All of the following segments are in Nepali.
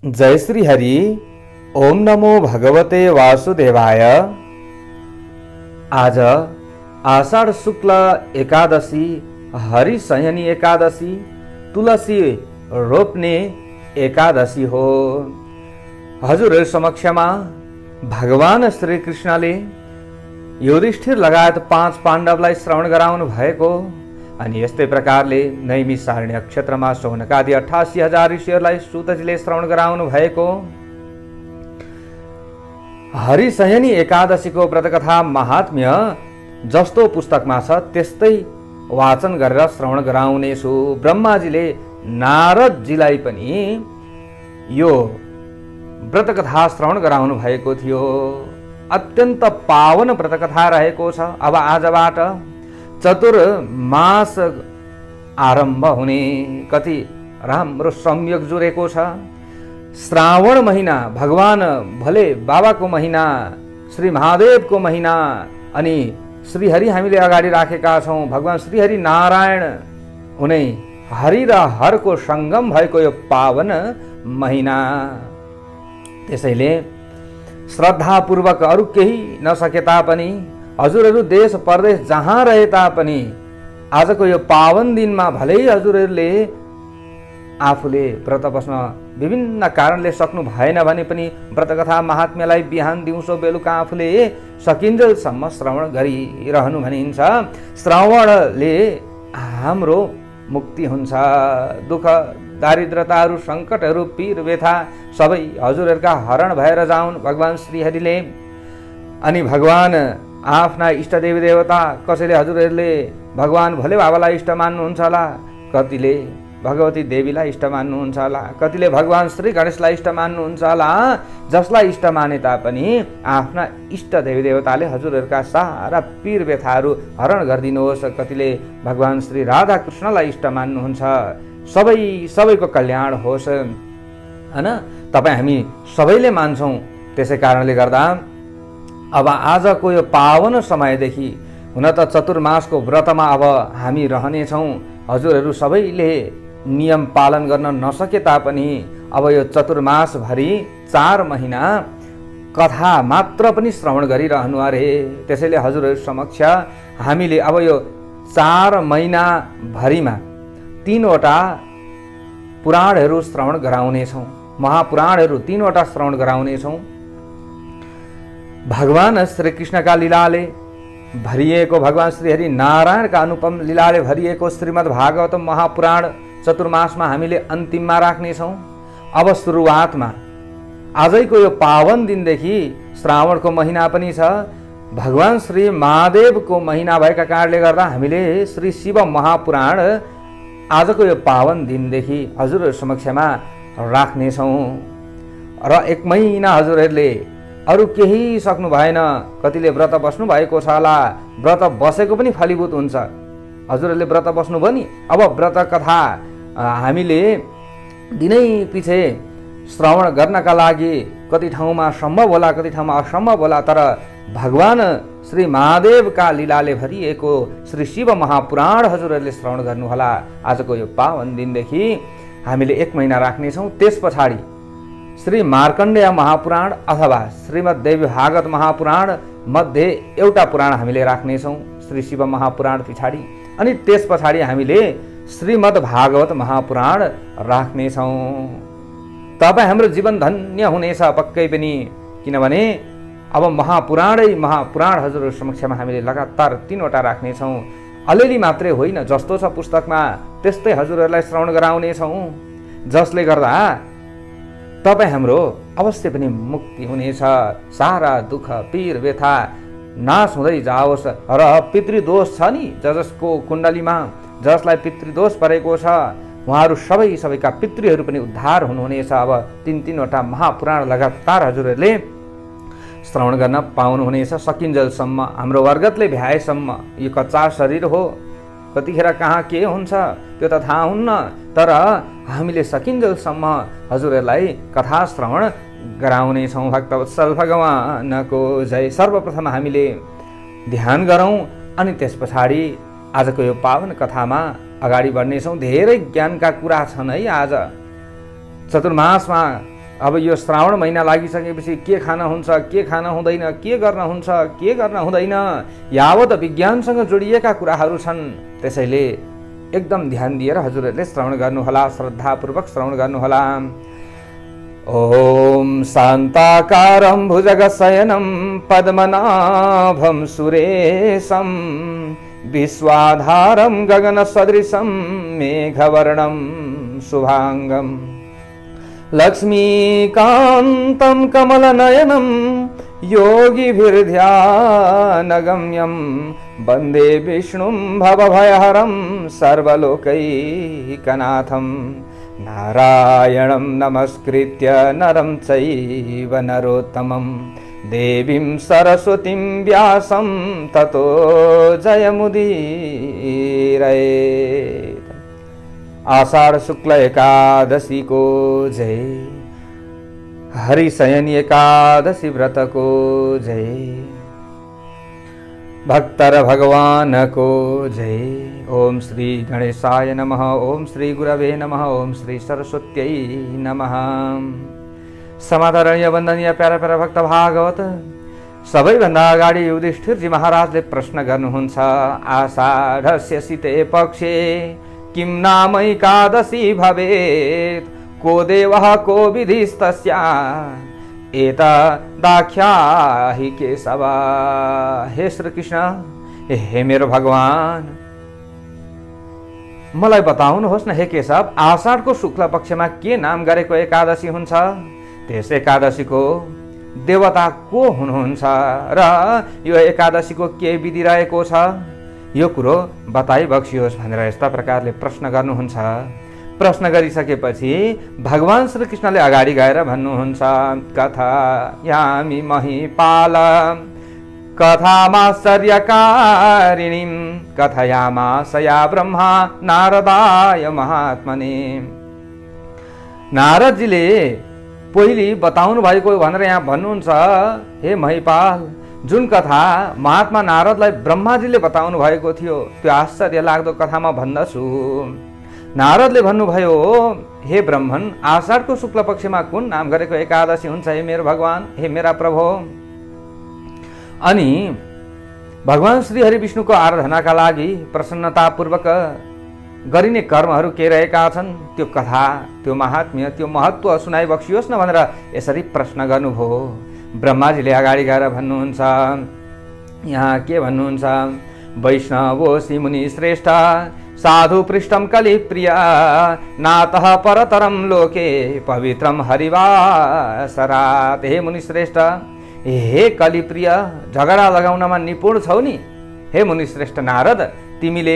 जय श्री हरि। ओम नमो भगवते वासुदेवाय। आज आषाढ शुक्ल एकादशी, हरिशयनी एकादशी, तुलसी रोप्ने एकादशी हो। हजुरहरु समक्षमा भगवान श्री कृष्णले युधिष्ठिर लगायत 5 पाण्डवलाई श्रवण गराउनु भएको अनि यस्तै प्रकारले नैमिषारण्य क्षेत्रमा शौनकादि 88,000 ऋषिहरूलाई सुतजीले श्रवण गराउनु भएको हरिशयनी एकादशीको व्रतकथा महात्म्य जस्तो पुस्तकमा छ त्यस्तै वाचन गरेर श्रवण गराउनेछु। ब्रह्माजीले नारदजीलाई पनि यो व्रतकथा श्रवण गराउनु भएको थियो। अत्यन्त पावन व्रतकथा रहेको छ। अब आजबाट चतुर्मास आरम्भ हुने कति राम्रो संयोग जुरेको छ। श्रावण महिना भगवान भले बाबाको महिना, श्री महादेवको महिना अनि श्रीहरि हामीले अगाडि राखेका छौँ। भगवान श्रीहरि नारायण हुने हरि र हरको संगम भएको यो पावन महिना। त्यसैले श्रद्धापूर्वक अरू केही नसके तापनि हजुरहरू देश परदेश जहाँ रहे तापनि आजको यो पावन दिनमा भलै हजुरहरूले आफूले व्रत बस्न विभिन्न कारणले सक्नु भएन भने पनि व्रतकथा महात्म्यलाई बिहान दिउँसो बेलुका आफूले सकिन्जेलसम्म श्रवण गरिरहनु भनिन्छ। श्रवणले हाम्रो मुक्ति हुन्छ। दुःख दारिद्रताहरू, सङ्कटहरू, पीर व्यथा सबै हजुरहरूका हरण भएर जाउन् भगवान श्रीहरिले। अनि भगवान आफ्ना इष्ट देवी देवता, कसैले हजुरहरूले भगवान भोले बाबालाई इष्ट मान्नुहुन्छ होला, कतिले भगवती देवीलाई इष्ट मान्नुहुन्छ होला, कतिले भगवान श्री गणेशलाई इष्ट मान्नुहुन्छ होला। जसलाई इष्ट माने तापनि आफ्ना इष्ट देवी देवताले हजुरहरूका सारा पीर व्यथाहरू हरण गरिदिनुहोस्। कतिले भगवान श्री राधा कृष्णलाई इष्ट मान्नुहुन्छ। सबैको कल्याण होस् हैन। तपाईँ हामी सबैले मान्छौँ। त्यसै कारणले गर्दा अब आजको यो पावन समयदेखि हुन त चतुर्मासको व्रतमा अब हामी रहनेछौँ। हजुरहरू सबैले नियम पालन गर्न नसके तापनि अब यो चतुर्मासभरि 4 महिना कथा मात्र पनि श्रवण गरिरहनु अरे। त्यसैले हजुरहरू समक्ष हामीले अब यो 4 महिना भरिमा 3 वटा पुराणहरू श्रवण गराउनेछौँ। महापुराणहरू 3 वटा श्रवण गराउनेछौँ। भगवान श्री कृष्णका लीलाले भरिएको, भगवान श्रीहरि नारायणका अनुपम लीलाले भरिएको श्रीमद् भागवत महापुराण चतुर्मासमा हामीले अन्तिममा राख्नेछौँ। अब सुरुवातमा आजैको यो पावन दिनदेखि श्रावणको महिना पनि छ। भगवान श्री महादेवको महिना भएका कारणले गर्दा हामीले श्री शिव महापुराण आजको यो पावन दिनदेखि हजुरहरू समक्षमा राख्नेछौँ। र 1 महिना हजुरहरूले अरू केही सक्नु भएन, कतिले व्रत बस्नु भएको छ होला, व्रत बसेको पनि फलीभूत हुन्छ। हजुरहरूले व्रत बस्नु भयो नि। अब व्रत कथा हामीले दिनै पछि श्रवण गर्नका लागि कति ठाउँमा सम्भव होला, कति ठाउँमा असम्भव होला, तर भगवान श्री महादेवका लीलाले भरिएको श्री शिव महापुराण हजुरहरूले श्रवण गर्नुहोला। आजको यो पावन दिनदेखि हामीले 1 महिना राख्नेछौँ। त्यस पछाडि श्री मार्कण्डेय महापुराण अथवा श्रीमद् देवी भागवत महापुराण मध्ये एउटा पुराण हामीले राख्नेछौँ श्री शिव महापुराण पछाडि। अनि त्यस पछाडि हामीले श्रीमद् भागवत महापुराण राख्नेछौँ। तपाईँ हाम्रो जीवन धन्य हुनेछ पक्कै पनि। किनभने अब महापुराण हजुरहरू समक्षमा हामीले लगातार 3 वटा राख्नेछौँ। अलिअलि मात्रै होइन, जस्तो छ पुस्तकमा त्यस्तै हजुरहरूलाई श्रवण गराउनेछौँ। जसले गर्दा तपाईँ हाम्रो अवश्य पनि मुक्ति हुनेछ। सारा दुःख पीर व्यथा नाश हुँदै जाओस्। र पितृदोष छ नि, जसको कुण्डलीमा जसलाई पितृदोष परेको छ उहाँहरू सबैका पितृहरू पनि उद्धार हुनुहुनेछ। अब 3 वटा महापुराण लगातार हजुरहरूले श्रवण गर्न पाउनुहुनेछ सकिन्जेलसम्म। हाम्रो वर्गतले भ्याएसम्म। यो कच्चा शरीर हो, कतिखेर कहाँ के हुन्छ त्यो त थाहा हुन्न, तर हामीले सकिन्जेलसम्म हजुरहरूलाई कथा श्रवण गराउनेछौँ। भक्तवत्सल भगवानको जय। सर्वप्रथम हामीले ध्यान गरौँ अनि त्यस पछाडि आजको यो पावन कथामा अगाडि बढ्नेछौँ। धेरै ज्ञानका कुरा छन् है। आज चतुर्मासमा अब यो श्रावण महिना लागिसकेपछि के खान हुन्छ, के खान हुँदैन, के गर्न हुन्छ, के गर्न हुँदैन, यावत विज्ञानसँग जोडिएका कुराहरू छन्। त्यसैले एकदम ध्यान दिएर हजुरहरूले श्रवण गर्नुहोला, श्रद्धापूर्वक श्रवण गर्नुहोला। ओम शान्ताकारं भुजगशयनं पद्मनाभं सुरेशं विश्वाधारं गगनसदृशं मेघवर्णं शुभांगं लक्ष्मीकान्तं कमलनयनं योगिभिर्ध्यानगम्यं वन्दे विष्णुं भवभयहरं सर्वलोकैकनाथं नारायणं नमस्कृत्य नरं चैव नरोत्तमं देवीं सरस्वतीं व्यासं ततो जयमुदीरयेत्। आषाढ़ शुक्ल एकादशी को जय, हरिशयनी एकादशी व्रत को जय, भक्तर भगवान को जय। ओम श्री गणेशाय नमः, ओम श्री गुरवे नमः, ओम श्री सरस्वत्यै नमः। समादरणीय वन्दनीय प्यारा प्यारा भक्त भागवत, सबैभन्दा अगाडि युधिष्ठिरजी महाराजले प्रश्न गर्नुहुन्छ, आषाढस्य शीते पक्षे किं नाम एकादशी भवेत्, को देवः को विधिस्तस्या एतदाख्याहि केशव। हे श्री कृष्ण, हे मेरो भगवान, मलाई बताउनुहोस् न हे केशव, आषाढको शुक्ल पक्षमा के नाम गरेको एकादशी हुन्छ, त्यस एकादशीको देवता को हुनुहुन्छ र यो एकादशीको के विधि रहेको छ, यो कुरो बताइ बक्सियोस् भनेर यस्ता प्रकारले प्रश्न गर्नुहुन्छ। प्रश्न गरिसकेपछि भगवान श्री कृष्णले अगाडि गएर भन्नुहुन्छ, कथयामि महिपाल कथामाश्चर्यकारिणीं कथयामास या ब्रह्मा नारदाय महात्मने। नारदजीले पहिले बताउनु भएको भनेर यहाँ भन्नुहुन्छ, हे महिपाल, जुन कथा महात्मा नारदलाई ब्रह्माजीले बताउनु भएको थियो त्यो आश्चर्य लाग्दो कथा म भन्दछु। नारदले भन्नुभयो, हे ब्रह्मन, आषाढको शुक्ल पक्षमा कुन नाम गरेको एकादशी हुन्छ हे मेरो भगवान, हे मेरा प्रभु। अनि भगवान श्री हरि विष्णुको आराधनाका लागि प्रसन्नतापूर्वक गरिने कर्महरू के रहेका छन्, त्यो कथा, त्यो महात्म्य, त्यो महत्त्व सुनाइ बक्सियोस् न भनेर यसरी प्रश्न गर्नुभयो। ब्रह्माजीले अगाडि गएर भन्नुहुन्छ, यहाँ के भन्नुहुन्छ, वैष्णवोऽसि मुनि श्रेष्ठ साधु पृष्ठम कलि प्रिय नातः परतरम लोके पवित्रम हरिवासरात्। हे मुनि श्रेष्ठ, हे कलि प्रिय, झगडा लगाउनमा निपुण छौ नि। हे मुनि श्रेष्ठ नारद, तिमीले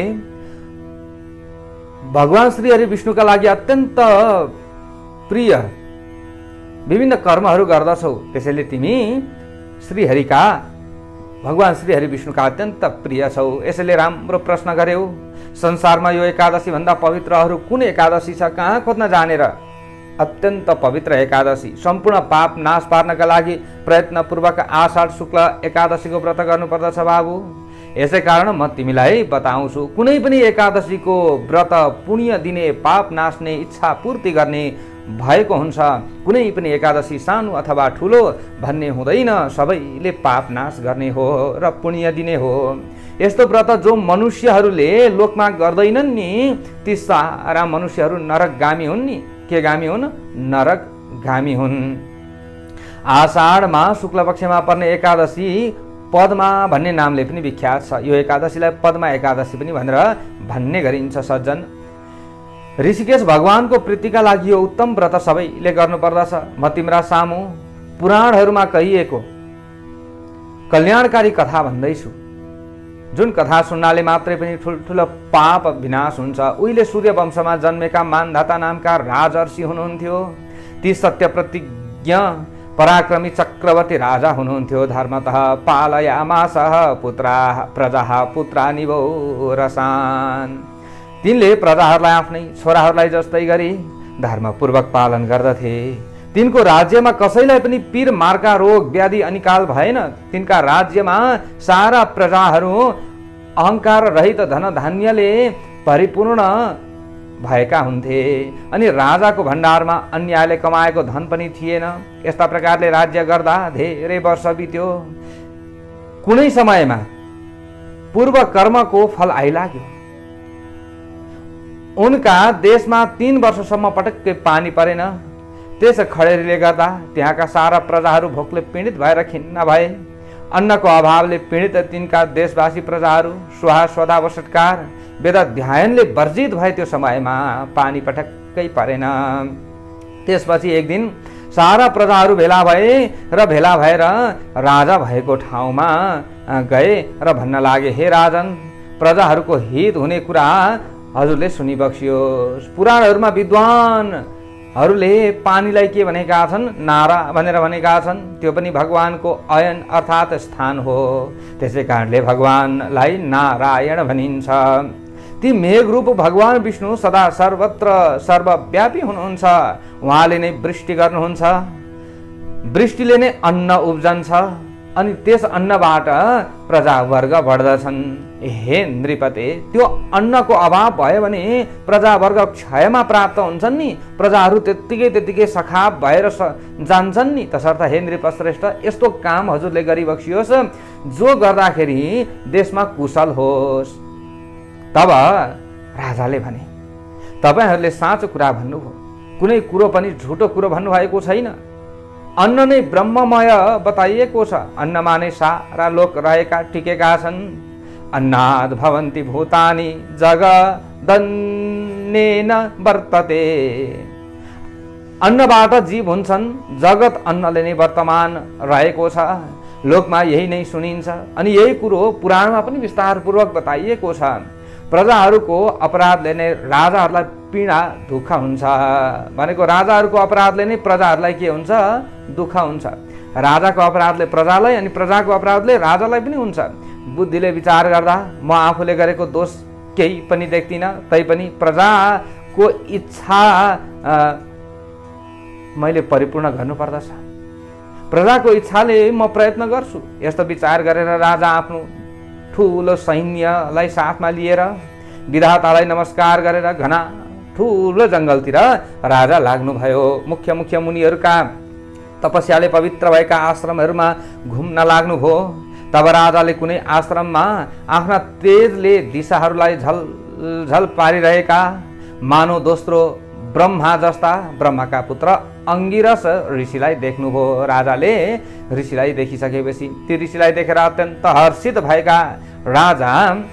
भगवान श्री हरि विष्णुका लागि अत्यन्त प्रिय विभिन्न कर्महरू गर्दछौ, त्यसैले तिमी श्रीहरिका, भगवान श्री हरि विष्णुका अत्यन्त प्रिय छौ। यसैले राम्रो प्रश्न गर्यौ, संसारमा यो एकादशी भन्दा पवित्र अरू कुन एकादशी छ, कहाँ खोज्न जानेर। अत्यन्त पवित्र एकादशी, सम्पूर्ण पाप नाश पार्नका लागि प्रयत्नपूर्वक आषाढ शुक्ल एकादशीको व्रत गर्नुपर्दछ बाबु। यसै कारण म तिमीलाई बताउँछु, कुनै पनि एकादशीको व्रत पुण्य दिने, पाप नाश्ने, इच्छा पूर्ति गर्ने भएको हुन्छ। कुनै पनि एकादशी सानो अथवा ठुलो भन्ने हुँदैन, सबैले पाप नाश गर्ने हो र पुण्य दिने हो। यस्तो व्रत जो मनुष्यहरूले लोकमा गर्दैनन् नि, ती सारा मनुष्यहरू नरकगामी हुन् नि। के गामी हुन्? नरकगामी हुन्। आषाढमा शुक्ल पक्षमा पर्ने एकादशी पद्मा भन्ने नामले पनि विख्यात छ। यो एकादशीलाई पद्मा एकादशी पनि भनेर भन्ने गरिन्छ सज्जन। ऋषिकेश भगवानको प्रीतिका लागि यो उत्तम व्रत सबैले गर्नुपर्दछ। म तिम्रा सामु पुराणहरूमा कहिएको कल्याणकारी कथा भन्दैछु, जुन कथा सुन्नाले मात्रै पनि ठुल्ठुलो पाप विनाश हुन्छ। उहिले सूर्य वंशमा जन्मेका मानधाता नामका राजर्षि हुनुहुन्थ्यो। ती सत्य प्रतिज्ञ पराक्रमी चक्रवर्ती राजा हुनुहुन्थ्यो। धर्मतः पालयामासः पुत्राः प्रजाः पुत्रानि वो रसान्। तिनले प्रजाहरूलाई आफ्नै छोराहरूलाई जस्तै गरी धर्मपूर्वक पालन गर्दथे। तिनको राज्यमा कसैलाई पनि पीर मार्का रोग व्याधि अनिकाल भएन। तिनका राज्यमा सारा प्रजाहरू अहंकार रहित धन धान्यले परिपूर्ण भएका हुन्थे अनि राजाको भण्डारमा अन्यायले कमाएको धन पनि थिएन। यस्ता प्रकारले राज्य गर्दा धेरै वर्ष बित्यो। कुनै समयमा पूर्व कर्मको फल आइलाग्यो। उनका देशमा 3 वर्षसम्म पटक्कै पानी परेन। त्यस खडेरीले गर्दा त्यहाँका सारा प्रजाहरू भोकले पीडित भएर खिन्न भए। अन्नको अभावले पीडित तिनका देशवासी प्रजाहरू सुहा स्वधा वसटकार वेदाध्ययनले वर्जित भए। त्यो समयमा पानी पटक्कै परेन। त्यसपछि एक दिन सारा प्रजाहरू भेला भए र भेला भएर राजा भएको ठाउँमा गए र भन्न लागे, हे राजन, प्रजाहरूको हित हुने कुरा हजुरले सुनिबक्सियोस्। पुराणहरूमा विद्वानहरूले पानीलाई के भनेका छन्? नारा भनेर भनेका छन्। त्यो पनि भगवानको अयन अर्थात् स्थान हो। त्यसै कारणले भगवानलाई नारायण भनिन्छ। ती मेघरूप भगवान विष्णु सदा सर्वत्र सर्वव्यापी हुनुहुन्छ। उहाँले नै वृष्टि गर्नुहुन्छ। वृष्टिले नै अन्न उब्जन्छ अनि त्यस अन्नबाट प्रजावर्ग बढ्दछन्। हे नृपते, त्यो अन्नको अभाव भयो भने प्रजावर्ग क्षयमा प्राप्त हुन्छन् नि। प्रजाहरू त्यत्तिकै सखाप भएर जान्छन् नि। तसर्थ हे नृपश्रेष्ठ, यस्तो काम हजुरले गरिबक्सियोस् जो गर्दाखेरि देशमा कुशल होस्। तब राजाले भने, तपाईहरूले साँचो कुरा भन्नुभयो, कुनै कुरो पनि झुटो कुरो भन्नुभएको छैन। अन्न नै ब्रह्ममय बताइएको छ। अन्नमा नै सारा लोक रहेका टिकेका छन्। अन्नाद् भवन्ति भूतानि जगदन्नेन वर्तते। अन्नबाट जीव हुन्छन्, जगत अन्नले नै वर्तमान रहेको छ। लोकमा यही नै सुनिन्छ अनि यही कुरो पुराणमा पनि विस्तारपूर्वक बताइएको छ। प्रजाहरूको अपराधले नै राजाहरूलाई पीडा दुःख हुन्छ भनेको राजाहरूको अपराधले नै प्रजाहरूलाई के हुन्छ? दुःख हुन्छ। राजाको अपराधले प्रजालाई अनि प्रजाको अपराधले राजालाई पनि हुन्छ। बुद्धिले विचार गर्दा म आफूले गरेको दोष केही पनि देख्दिनँ। तैपनि प्रजाको इच्छा मैले परिपूर्ण गर्नुपर्दछ। प्रजाको इच्छाले म प्रयत्न गर्छु। यस्तो विचार गरेर राजा आफ्नो ठुलो सैन्यलाई साथमा लिएर विधातालाई नमस्कार गरेर घना ठुलो जङ्गलतिर राजा लाग्नुभयो। मुख्य मुख्य मुनिहरूका तपस्याले पवित्र भएका आश्रमहरूमा घुम्न लाग्नुभयो। तब राजाले कुनै आश्रममा आफ्ना तेजले दिशाहरूलाई झलझल पारिरहेका मानव दोस्रो ब्रह्मा जस्ता ब्रह्माका पुत्र अंगिरस ऋषिलाई देख्नुभयो। राजाले ऋषिलाई देखिसकेपछि ती ऋषिलाई देखेर अत्यन्त हर्षित भएका राजा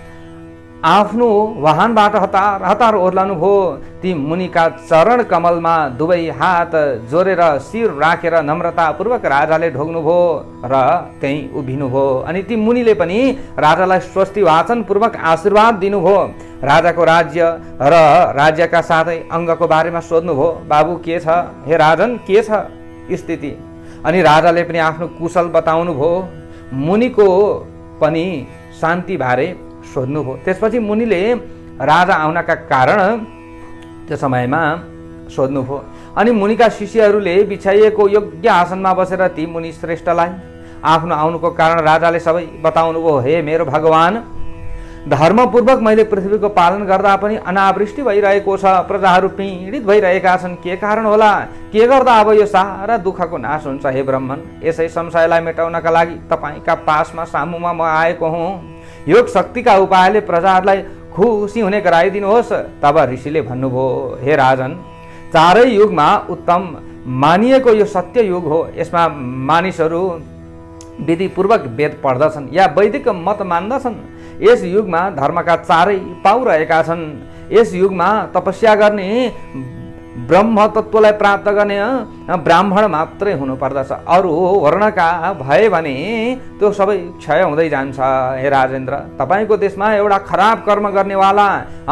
आफ्नो वाहनबाट हतार हतार ओर्लनुभयो। ती मुनिका चरण कमलमा दुवै हात जोडेर शिर राखेर नम्रतापूर्वक राजाले ढोग्नुभयो र त्यही उभिनुभयो। अनि ती मुनिले पनि राजालाई स्वस्ति वाचन पूर्वक आशीर्वाद दिनुभयो। राजाको राज्य र राज्यका साथै अङ्गको बारेमा सोध्नुभयो, बाबु के छ? हे राजन, के छ स्थिति? अनि राजाले पनि आफ्नो कुशल बताउनुभयो। मुनिको पनि शान्ति बारे सोध्नुभयो। त्यसपछि मुनिले राजा आउनका कारण त्यो समयमा सोध्नुभयो। अनि मुनिका शिष्यहरूले बिछाइएको योग्य आसनमा बसेर ती मुनि श्रेष्ठलाई आफ्नो आउनुको कारण राजाले सबै बताउनुभयो। हे मेरो भगवान, धर्मपूर्वक मैले पृथ्वीको पालन गर्दा पनि अनावृष्टि भइरहेको छ। प्रजाहरू पीडित भइरहेका छन्। के कारण होला? के गर्दा अब यो सारा दुःखको नाश हुन्छ? हे ब्रह्मन, यसै संशयलाई मेटाउनका लागि तपाईँका पासमा सामुमा म आएको हुँ। योग शक्तिका उपायले प्रजाहरूलाई खुसी हुने गराइदिनुहोस्। तब ऋषिले भन्नुभयो, हे राजन, चारै युगमा उत्तम मानिएको यो सत्य युग हो। यसमा मानिसहरू विधिपूर्वक वेद पढ्दछन् या वैदिक मत मान्दछन्। यस युगमा धर्मका चारै पाउ रहेका छन्। यस युगमा तपस्या गर्ने ब्रह्म तत्त्वलाई प्राप्त गर्ने ब्राह्मण मात्रै हुनुपर्दछ। अरू वर्णका भए भने त्यो सबै क्षय हुँदै जान्छ। हे राजेन्द्र, तपाईँको देशमा एउटा खराब कर्म गर्नेवाला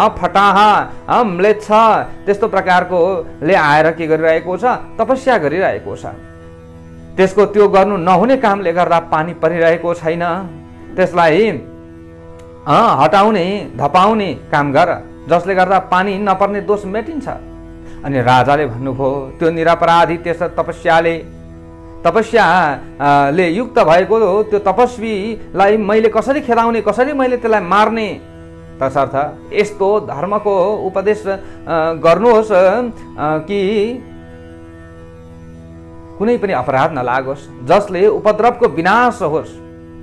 फटाहा म्लेच्छ त्यस्तो प्रकारकोले आएर के गरिरहेको छ? तपस्या गरिरहेको छ। त्यसको त्यो गर्नु नहुने कामले गर्दा पानी परिरहेको छैन। त्यसलाई हटाउने धपाउने काम गर, जसले गर्दा पानी नपर्ने दोष मेटिन्छ। अनि राजाले भन्नुभयो, त्यो निरपराधी त्यस तपस्याले युक्त भएको त्यो तपस्वीलाई मैले कसरी खेदाउने, कसरी मैले त्यसलाई मार्ने? तसर्थ यस्तो धर्मको उपदेश गर्नुहोस् कि कुनै पनि अपराध नलागोस्, जसले उपद्रवको विनाश होस्।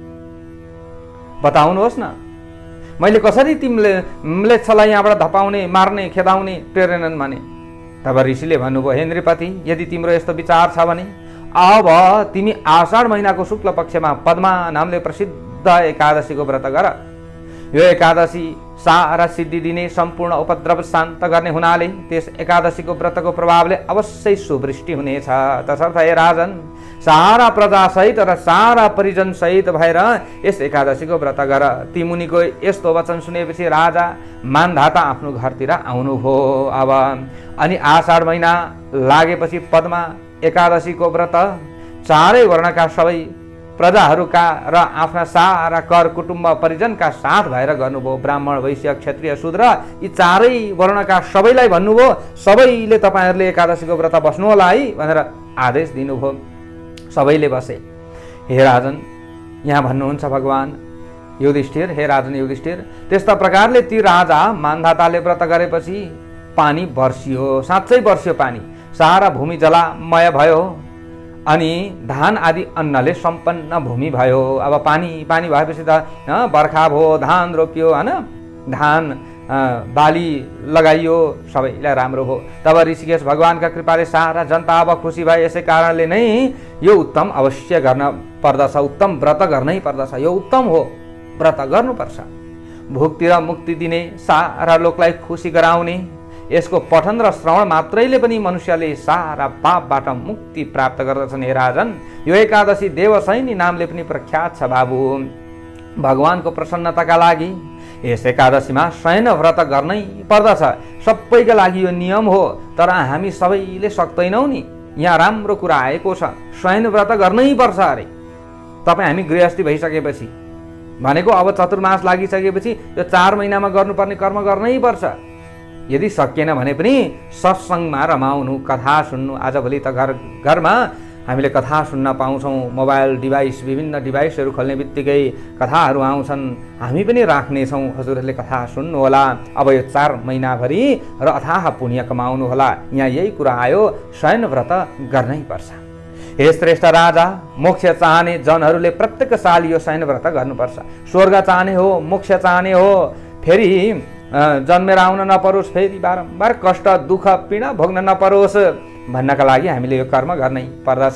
बताउनुहोस् न, मैले कसरी तिमीले म्लेच्छलाई यहाँबाट धपाउने, मार्ने, खेदाउने प्रेरणा माने। तब ऋषिले भन्नुभयो, हे नृपति, यदि तिम्रो यस्तो विचार छ भने अब तिमी आषाढ महिनाको शुक्ल पक्षमा पद्मा नामले प्रसिद्ध एकादशीको व्रत गर। यो एकादशी सारा सिद्धि दिने, सम्पूर्ण उपद्रव शान्त गर्ने हुनाले त्यस एकादशीको व्रतको प्रभावले अवश्य सुवृष्टि हुनेछ। तसर्थ हे राजन, सारा प्रजासहित र सारा परिजन सहित भएर यस एकादशीको व्रत गर। ती मुनिको यस्तो वचन सुनेपछि राजा मान्धाता आफ्नो घरतिर आउनुभयो। अब अनि आषाढ महिना लागेपछि पद्मा एकादशीको व्रत चारै वर्णका सबै प्रजाहरूका र आफ्ना सारा कर कुटुम्ब परिजनका साथ भएर गर्नुभयो। ब्राह्मण, वैश्य, क्षत्रिय, शूद्र यी चारै वर्णका सबैलाई भन्नुभयो, सबैले तपाईँहरूले एकादशीको व्रत बस्नु होला है भनेर आदेश दिनुभयो। सबैले बसे। हे राजन, यहाँ भन्नुहुन्छ भगवान युधिष्ठिर, हे राजन युधिष्ठिर, त्यस्ता प्रकारले ती राजा मान्धाताले व्रत गरेपछि पानी बर्सियो, साँच्चै बर्सियो पानी, सारा भूमि जलामय भयो अनि धान आदि अन्नले सम्पन्न भूमि भयो। अब पानी पानी भएपछि त बर्खा भयो, धान रोपियो हैन, धान बाली लगाइयो, सबैलाई राम्रो हो। तब ऋषिकेश भगवानका कृपाले सारा जनता अब खुसी भए। यसै कारणले नै यो उत्तम अवश्य गर्न पर्दछ, उत्तम व्रत गर्नै पर्दछ। यो उत्तम हो, व्रत गर्नुपर्छ। भोक्ति र मुक्ति दिने, सारा लोकलाई खुसी गराउने, यसको पठन र श्रवण मात्रैले पनि मनुष्यले सारा पापबाट मुक्ति प्राप्त गर्दछन्। हे राजन, यो एकादशी देवशयनी नामले पनि प्रख्यात छ। बाबु, भगवानको प्रसन्नताका लागि यस एकादशीमा शयन व्रत गर्नै पर्दछ। सबैका लागि यो नियम हो, तर हामी सबैले सक्दैनौँ नि। यहाँ राम्रो कुरा आएको छ, शयन व्रत गर्नै पर्छ अरे। तपाईँ हामी गृहस्थी भइसकेपछि भनेको अब चतुर्मास लागिसकेपछि यो 4 महिनामा गर्नुपर्ने कर्म गर्नै पर्छ। यदि सकिएन भने पनि सत्सङ्गमा रमाउनु, कथा सुन्नु। आजभोलि त घर घरमा हामीले कथा सुन्न पाउँछौँ। मोबाइल डिभाइस, विभिन्न डिभाइसहरू खोल्ने बित्तिकै कथाहरू आउँछन्, हामी पनि राख्नेछौँ। हजुरहरूले कथा सुन्नुहोला अब यो 4 महिनाभरि र अथाह पुण्य कमाउनु होला। यहाँ यही कुरा आयो, शयन व्रत गर्नै पर्छ। हे श्रेष्ठ राजा, मोक्ष चाहने जनहरूले प्रत्येक साल यो शयन व्रत गर्नुपर्छ। स्वर्ग चाहने हो, मोक्ष चाहने हो, फेरि जन्मेर आउन नपरोस्, फेरि बारम्बार कष्ट दुःख पीडा भोग्न नपरोस् भन्नका लागि हामीले यो कर्म गर्नै पर्दछ।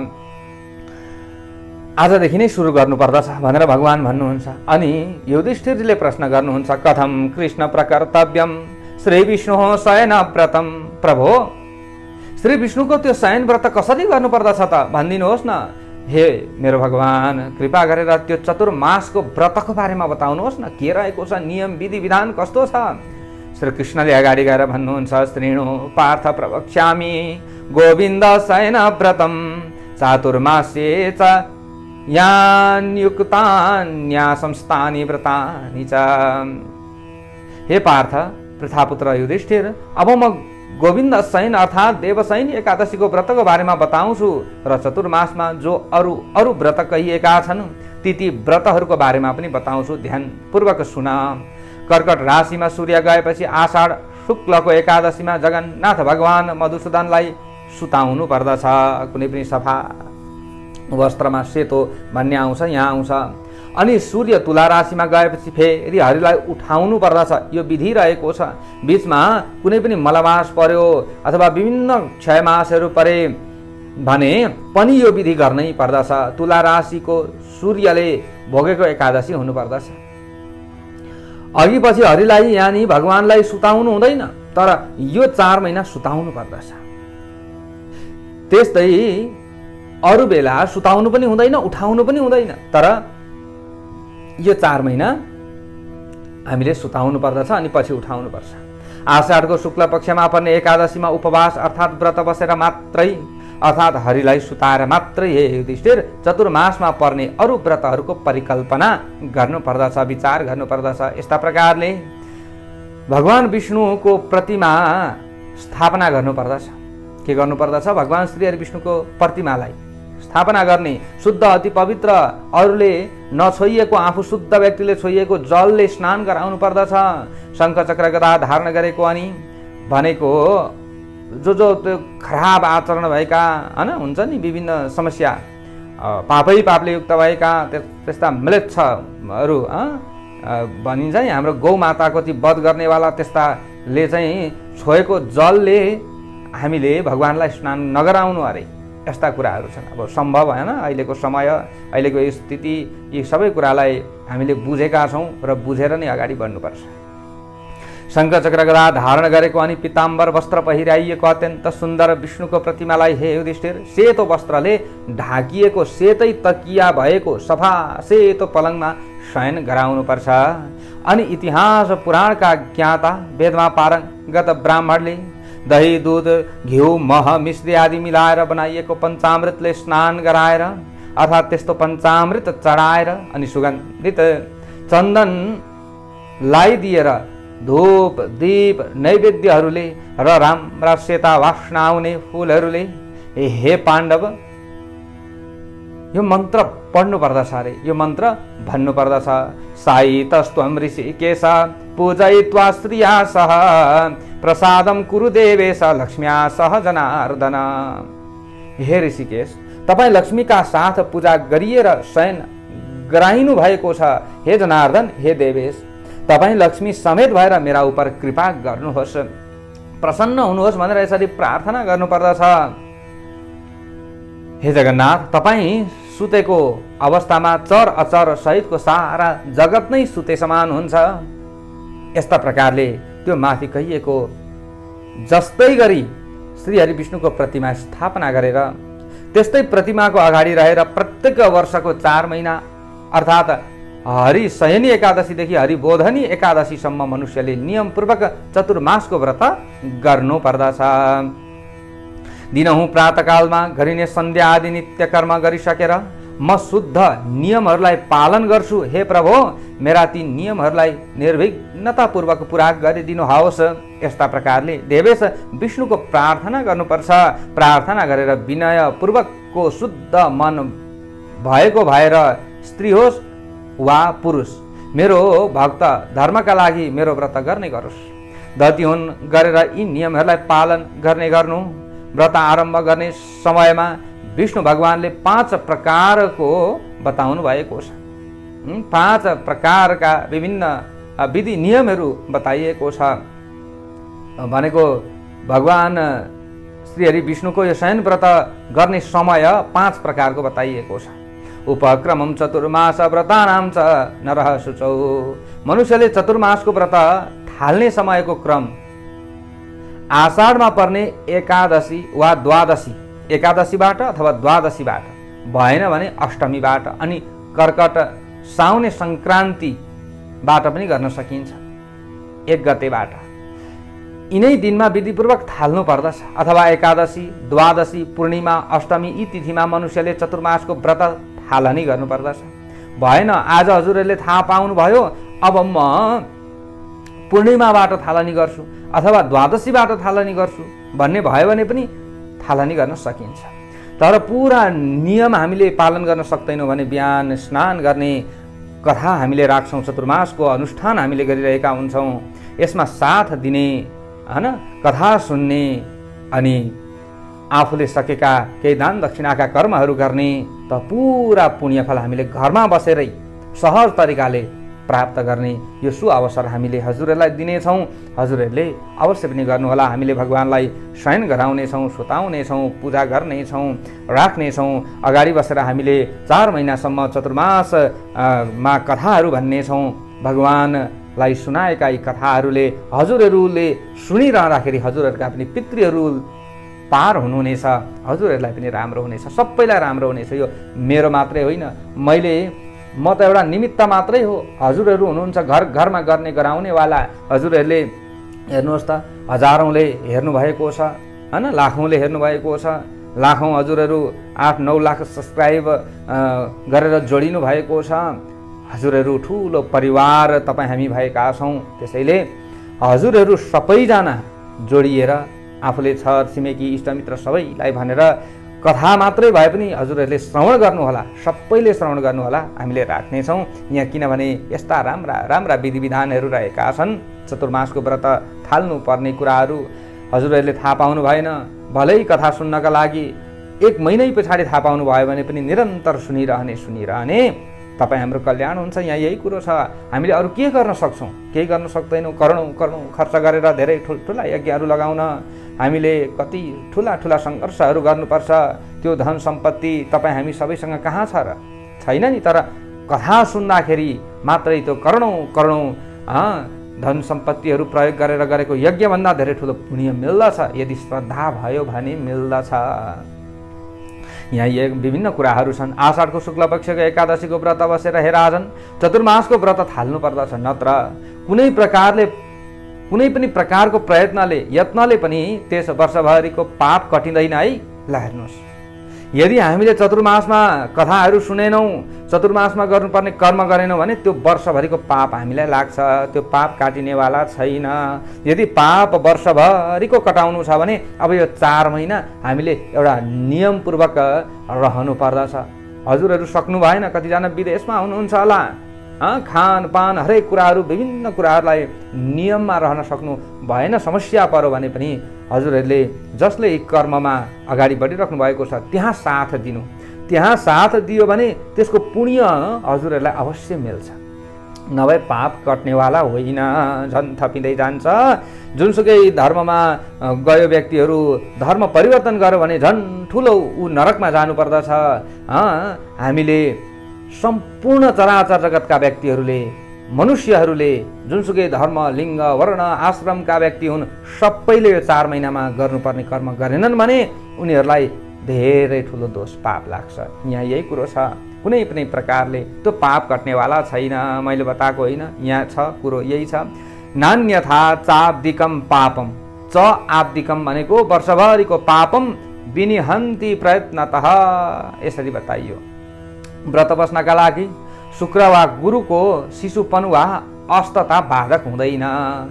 आजदेखि नै सुरु गर्नुपर्दछ भनेर भगवान भन्नुहुन्छ। अनि युधिष्ठिरले प्रश्न गर्नुहुन्छ, कथम कृष्ण प्रकर्तव्यम श्री विष्णु शयन व्रतम। प्रभो, श्री विष्णुको त्यो शयन व्रत कसरी गर्नुपर्दछ त भनिदिनुहोस् न। हे मेरो भगवान, कृपा गरेर त्यो चतुर्मासको व्रतको बारेमा बताउनुहोस् न, के रहेको छ, नियम विधि विधान कस्तो छ। श्री कृष्णले अगाडि गएर भन्नुहुन्छ, श्रीणु पार्थ प्रवक्ष्यामि गोविन्द शयन व्रतम चातुर्मास्ये च यान्युक्तान्यासंस्थानि व्रतानि च। हे पार्थ, पृथापुत्र युधिष्ठिर, अब म गोविन्द शयन अर्थात् देवशयनी एकादशीको व्रतको बारेमा बताउँछु र चतुर्मासमा जो अरू व्रत कहिएका छन् ती व्रतहरूको बारेमा पनि बताउँछु। ध्यानपूर्वक सुन। कर्कट राशिमा सूर्य गएपछि आषाढ शुक्लको एकादशीमा जगन्नाथ भगवान मधुसूदनलाई सुताउनु पर्दछ। कुनै पनि सफा वस्त्रमा सेतो भन्ने आउँछ, यहाँ आउँछ। अनि सूर्य तुला राशिमा गएपछि फेरि हरिलाई उठाउनु पर्दछ। यो विधि रहेको छ। बीचमा कुनै पनि मलमास पर्यो अथवा विभिन्न क्षयमासहरू परे भने पनि यो विधि गर्नै पर्दछ। तुला राशिको सूर्यले भोगेको एकादशी हुनु पर्दछ। अघि पछि हरिलाई यानी भगवानलाई सुताउनु हुँदैन, तर यो 4 महिना सुताउनु पर्दछ। त्यस्तै अरू बेला सुताउनु पनि हुँदैन, उठाउनु पनि हुँदैन, तर यो 4 महिना हामीले सुताउनु पर्दछ अनि पछि उठाउनु पर्छ। आषाढको शुक्ल पक्षमा पर्ने एकादशीमा उपवास अर्थात् व्रत बसेर मात्रै अर्थात् हरिलाई सुताएर मात्रै हे युधिष्ठिर चतुर्मासमा पर्ने अरू व्रतहरूको परिकल्पना गर्नुपर्दछ, विचार गर्नुपर्दछ। यस्ता प्रकारले भगवान विष्णुको प्रतिमा स्थापना गर्नुपर्दछ। के गर्नुपर्दछ? भगवान श्री हरि विष्णुको प्रतिमालाई स्थापना गर्ने, शुद्ध अति पवित्र अरूले नछोइएको आफू शुद्ध व्यक्तिले छोइएको जलले स्नान गराउनु पर्दछ। शङ्ख चक्र गदा धारण गरेको अनि भनेको जो त्यो खराब आचरण भएका हैन हुन्छ नि विभिन्न समस्या पापै पापले युक्त भएका त्यस्ता म्लेच्छहरू भनिन्छ नि हाम्रो गौमाताको ती वध गर्नेवाला त्यस्ताले चाहिँ छोएको जलले हामीले भगवानलाई स्नान नगराउनु अरे। यस्ता कुराहरू छन्। अब सम्भव होइन अहिलेको समय अहिलेको स्थिति यी सबै कुरालाई हामीले बुझेका छौँ र बुझेर नै अगाडि बढ्नुपर्छ। शङ्ख चक्र गदा धारण गरेको अनि पीताम्बर वस्त्र पहिराइएको अत्यन्त सुन्दर विष्णुको प्रतिमालाई हे युधिष्ठिर सेतो वस्त्रले ढाकिएको सेतै तकिया भएको सफा सेतो पलङमा शयन गराउनुपर्छ। अनि इतिहास पुराणका ज्ञाता वेदमा पारङ्गत ब्राह्मणले दही दूध घिउ मह मिश्री आदि मिलाएर बनाइएको पञ्चामृतले स्नान गराएर अर्थात् त्यस्तो पञ्चामृत चढाएर अनि सुगन्धित चन्दन लगाइदिएर धूप दीप नैवेद्यहरूले र राम्रा सेता वासना आउने फुलहरूले हे पाण्डव यो मन्त्र पढ्नु पर्दछ अरे। यो मन्त्र भन्नु पर्दछ। सायितस्त्वं ऋषिकेश पूजयित्वा श्रिया सह प्रसादम कुरु देवेश लक्ष्म्या सह जनार्दन। हे ऋषिकेश तपाईँ लक्ष्मीका साथ पूजा गरिएर शयन गराइनु भएको छ। हे जनार्दन हे देवेश तपाईँ लक्ष्मी समेत भएर मेरा उपर कृपा गर्नुहोस्, प्रसन्न हुनुहोस् भनेर यसरी प्रार्थना गर्नुपर्दछ। हे जगन्नाथ तपाईँ सुतेको अवस्थामा चर अचर सहितको सारा जगत नै सुते समान हुन्छ। यस्ता प्रकारले त्यो माथि कहिएको जस्तै गरी श्री हरि विष्णुको प्रतिमा स्थापना गरेर त्यस्तै प्रतिमाको अगाडि रहेर प्रत्येक वर्षको 4 महिना अर्थात् हरिशयनी एकादशीदेखि हरिबोधनी एकादशीसम्म मनुष्यले नियमपूर्वक चतुर्मासको व्रत गर्नु पर्दछ। दिनहुँ प्रातःकालमा गरिने सन्ध्या आदि नित्य कर्म गरिसकेर म शुद्ध नियमहरूलाई पालन गर्छु। हे प्रभु मेरा ती नियमहरूलाई निर्विघ्नतापूर्वक पुरा गरिदिनुहोस्। यस्ता प्रकारले देवेश विष्णुको प्रार्थना गर्नुपर्छ। प्रार्थना गरेर विनयपूर्वकको शुद्ध मन भएको भएर स्त्री होस् वा पुरुष मेरो भक्त धर्मका लागि मेरो व्रत गर्ने गरोस्। दतिहुन गरेर यी नियमहरूलाई पालन गर्ने गर्नु। व्रत आरम्भ गर्ने समयमा विष्णु भगवानले 5 प्रकारको बताउनु भएको छ। 5 प्रकारका विभिन्न विधि नियमहरू बताइएको छ। भनेको भगवान श्री हरि विष्णुको यो शयन व्रत गर्ने समय 5 प्रकारको बताइएको छ। उपक्रमम चतुर्मास व्रतानां च नरः शुचौ मनुष्यले चतुर्मासको व्रत थाल्ने समयको क्रम आषाढमा पर्ने एकादशी वा द्वादशी एकादशीबाट अथवा द्वादशीबाट भएन भने अष्टमीबाट अनि कर्कट साउने संक्रान्तिबाट पनि गर्न सकिन्छ। 1 गतेबाट यिनै दिनमा विधिपूर्वक थाल्नु पर्दछ। अथवा एकादशी द्वादशी पूर्णिमा अष्टमी यी तिथिमा मनुष्यले चतुर्मासको व्रत थालनी गर्नुपर्दछ। भएन आज हजुरहरूले थाहा पाउनुभयो अब म पूर्णिमाबाट थालनी गर्छु अथवा द्वादशीबाट थालनी गर्छु भन्ने भयो भने पनि थालनी गर्न सकिन्छ। तर पुरा नियम हामीले पालन गर्न सक्दैनौँ भने बिहान स्नान गर्ने कथा हामीले राख्छौँ, चतुर्मासको अनुष्ठान हामीले गरिरहेका हुन्छौँ। यसमा साथ दिने हैन कथा सुन्ने अनि आफूले सकेका केही दान दक्षिणाका कर्महरू गर्ने त पुरा पुण्यफल हामीले घरमा बसेरै सहज तरिकाले प्राप्त गर्ने यो सुअवसर हामीले हजुरहरूलाई दिनेछौँ। हजुरहरूले अवश्य पनि गर्नुहोला। हामीले भगवानलाई शयन गराउनेछौँ, सुताउनेछौँ, पूजा गर्नेछौँ, राख्नेछौँ। अगाडि बसेर हामीले 4 महिनासम्म चतुर्मासमा कथाहरू भन्नेछौँ। भगवानलाई सुनाएका यी कथाहरूले हजुरहरूले सुनिरहँदाखेरि हजुरहरूका पनि पितृहरू पार हुनुहुनेछ, हजुरहरूलाई पनि राम्रो हुनेछ, सबैलाई राम्रो हुनेछ। यो मेरो मात्रै होइन, म त एउटा निमित्त मात्रै हो। हजुरहरू हुनुहुन्छ घर घरमा गर्ने गराउनेवाला। हजुरहरूले हेर्नुहोस् त हजारौँले हेर्नुभएको छ हैन, लाखौँले हेर्नुभएको छ। लाखौँ हजुरहरू 8-9 लाख सब्सक्राइब गरेर जोडिनु भएको छ। हजुरहरू ठुलो परिवार तपाईँ हामी भएका छौँ। त्यसैले हजुरहरू सबैजना जोडिएर आफूले छर छिमेकी इष्टमित्र सबैलाई भनेर कथा मात्रै भए पनि हजुरहरूले श्रवण गर्नुहोला, सबैले श्रवण गर्नुहोला, हामीले राख्नेछौँ यहाँ। किनभने यस्ता राम्रा राम्रा विधि विधानहरू रहेका छन्। चतुर्मासको व्रत थाल्नुपर्ने कुराहरू हजुरहरूले थाहा पाउनु भएन, भलै कथा सुन्नका लागि 1 महिनै पछाडि थाहा पाउनु भयो भने पनि निरन्तर सुनिरहने तपाईँ हाम्रो कल्याण हुन्छ। यहाँ यही कुरो छ। हामीले अरू के गर्न सक्छौँ? केही गर्न सक्दैनौँ। करोडौँ खर्च गरेर धेरै ठुल्ठुला यज्ञहरू लगाउन हामीले कति ठुला ठुला सङ्घर्षहरू गर्नुपर्छ। त्यो धन सम्पत्ति तपाईँ हामी सबैसँग कहाँ छ र? छैन नि। तर कथा सुन्दाखेरि मात्रै त्यो करोडौँ धन सम्पत्तिहरू प्रयोग गरेर गरेको यज्ञभन्दा धेरै ठुलो पुण्य मिल्दछ, यदि श्रद्धा भयो भने मिल्दछ। यहाँ विभिन्न कुराहरू छन्। आषाढको शुक्ल पक्षको एकादशीको व्रत बसेर हे राजन चतुर्मासको व्रत थाल्नु पर्दछ, नत्र कुनै पनि प्रकारको यत्नले पनि त्यस वर्षभरिको पाप कटिँदैन है। ल हेर्नुहोस्, यदि हामीले चतुर्मासमा कथाहरू सुनेनौँ, चतुर्मासमा गर्नुपर्ने कर्म गरेनौँ भने त्यो वर्षभरिको पाप हामीलाई लाग्छ, त्यो पाप काटिनेवाला छैन। यदि पाप वर्षभरिको कटाउनु छ भने अब यो 4 महिना हामीले एउटा नियमपूर्वक रहनु पर्दछ। हजुरहरू सक्नु भएन, कतिजना विदेशमा हुनुहुन्छ होला, खानपान हरेक कुराहरू विभिन्न कुराहरूलाई नियममा रहन सक्नु भएन, समस्या पर्यो भने पनि हजुरहरूले जसले कर्ममा अगाडि बढिराख्नु भएको छ त्यहाँ साथ दिनु। त्यहाँ साथ दियो भने त्यसको पुण्य हजुरहरूलाई अवश्य मिल्छ, नभए पाप कट्नेवाला होइन, झन् थपिँदै जान्छ। जुनसुकै धर्ममा गयो व्यक्तिहरू धर्म परिवर्तन गर्यो भने झन् ठुलो ऊ नरकमा जानुपर्दछ। हामीले सम्पूर्ण चराचर जगतका व्यक्तिहरूले, मनुष्यहरूले जुनसुकै धर्म, लिङ्ग, वर्ण, आश्रमका व्यक्ति हुन्, सबैले यो 4 महिनामा गर्नुपर्ने कर्म गरेनन् भने उनीहरूलाई धेरै ठुलो दोष पाप लाग्छ। यहाँ यही कुरो छ। कुनै पनि प्रकारले त्यो पाप कट्नेवाला छैन, मैले बताएको होइन, यहाँ छ कुरो यही छ। नान्यथा चाब्दिकम पापम, च आब्दिकम भनेको वर्षभरिको पापम विनिहन्ति प्रयत्नतः, यसरी बताइयो। व्रत बस्नका लागि शुक्र वा गुरुको शिशुपन वा अस्तता बाधक हुँदैन।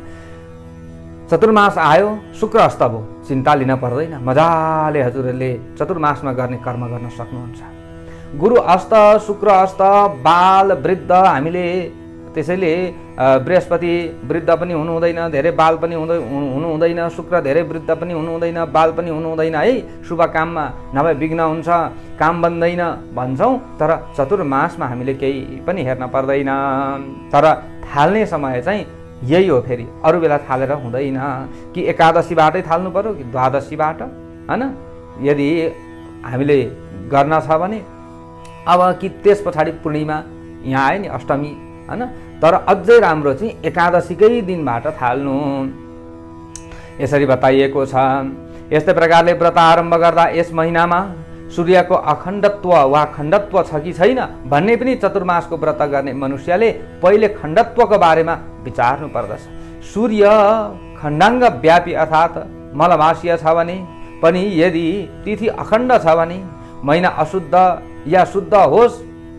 चतुर्मास आयो, शुक्र अस्त भयो, चिन्ता लिन पर्दैन, मजाले हजुरहरूले चतुर्मासमा गर्ने कर्म गर्न सक्नुहुन्छ। गुरु अस्त, शुक्र अस्त, बाल वृद्ध, हामीले त्यसैले बृहस्पति वृद्ध पनि हुनु हुँदैन, धेरै बाल पनि हुनु हुँदैन, शुक्र धेरै वृद्ध पनि हुनु हुँदैन, बाल पनि हुनु हुँदैन है। शुभ काममा नभए विघ्न हुन्छ, काम बन्दैन भन्छौँ, तर चतुर्मासमा हामीले केही पनि हेर्न पर्दैन। तर थाल्ने समय चाहिँ यही हो। फेरि अरू बेला थालेर हुँदैन कि एकादशीबाटै थाल्नु पर्यो कि द्वादशीबाट, होइन? यदि हामीले गर्न छ भने अब कि त्यस पछाडि पूर्णिमा यहाँ आयो नि, अष्टमी, होइन? तर अझै राम्रो चाहिँ एकादशीकै दिनबाट थाल्नु, यसरी बताइएको छ। यस्तै प्रकारले व्रत आरम्भ गर्दा यस महिनामा सूर्यको अखण्डत्व वा खण्डत्व छ कि छैन भन्ने पनि चतुर्मासको व्रत गर्ने मनुष्यले पहिले खण्डत्वको बारेमा विचार्नु पर्दछ। सूर्य खण्डाङ्ग व्यापी अर्थात् मलमासीय छ भने पनि यदि तिथि अखण्ड छ भने महिना अशुद्ध या शुद्ध होस्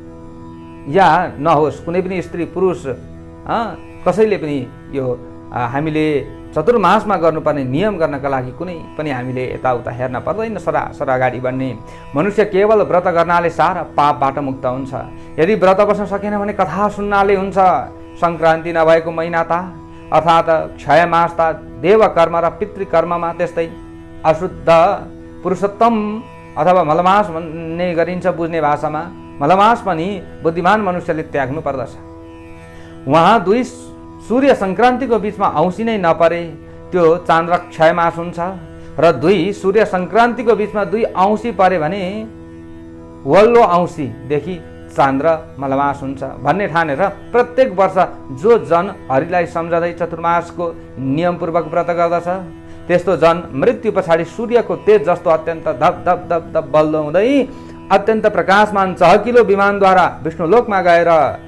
या नहोस्, कुनै पनि स्त्री पुरुष कसैले पनि यो हामीले चतुर्मासमा गर्नुपर्ने नियम गर्नका लागि कुनै पनि हामीले यताउता हेर्न पर्दैन, सरासर अगाडि बढ्ने। मनुष्य केवल व्रत गर्नाले सारा पापबाट मुक्त हुन्छ। यदि व्रत बस्न सकेन भने कथा सुन्नाले हुन्छ। सङ्क्रान्ति नभएको महिना ता अर्थात् क्षय मास ता देव कर्म र पितृकर्ममा, त्यस्तै अशुद्ध पुरुषोत्तम अथवा मलमास भन्ने गरिन्छ बुझ्ने भाषामा। मलमास पनि बुद्धिमान मनुष्यले त्याग्नु पर्दछ। उहाँ 2 सूर्य सङ्क्रान्तिको बिचमा औँसी नै नपरे त्यो चान्द्र क्षय मास हुन्छ, र 2 सूर्य सङ्क्रान्तिको बिचमा 2 औँसी परे भने वल्लो औँसीदेखि चान्द्र मलमास हुन्छ भन्ने ठानेर प्रत्येक वर्ष जो जन हरिलाई सम्झँदै चतुर्मासको नियमपूर्वक व्रत गर्दछ त्यस्तो जन मृत्यु पछाडि सूर्यको तेज जस्तो अत्यन्त धप धप धप धप बल्दो हुँदै अत्यन्त प्रकाशमान चहकिलो विमानद्वारा विष्णुलोकमा गएर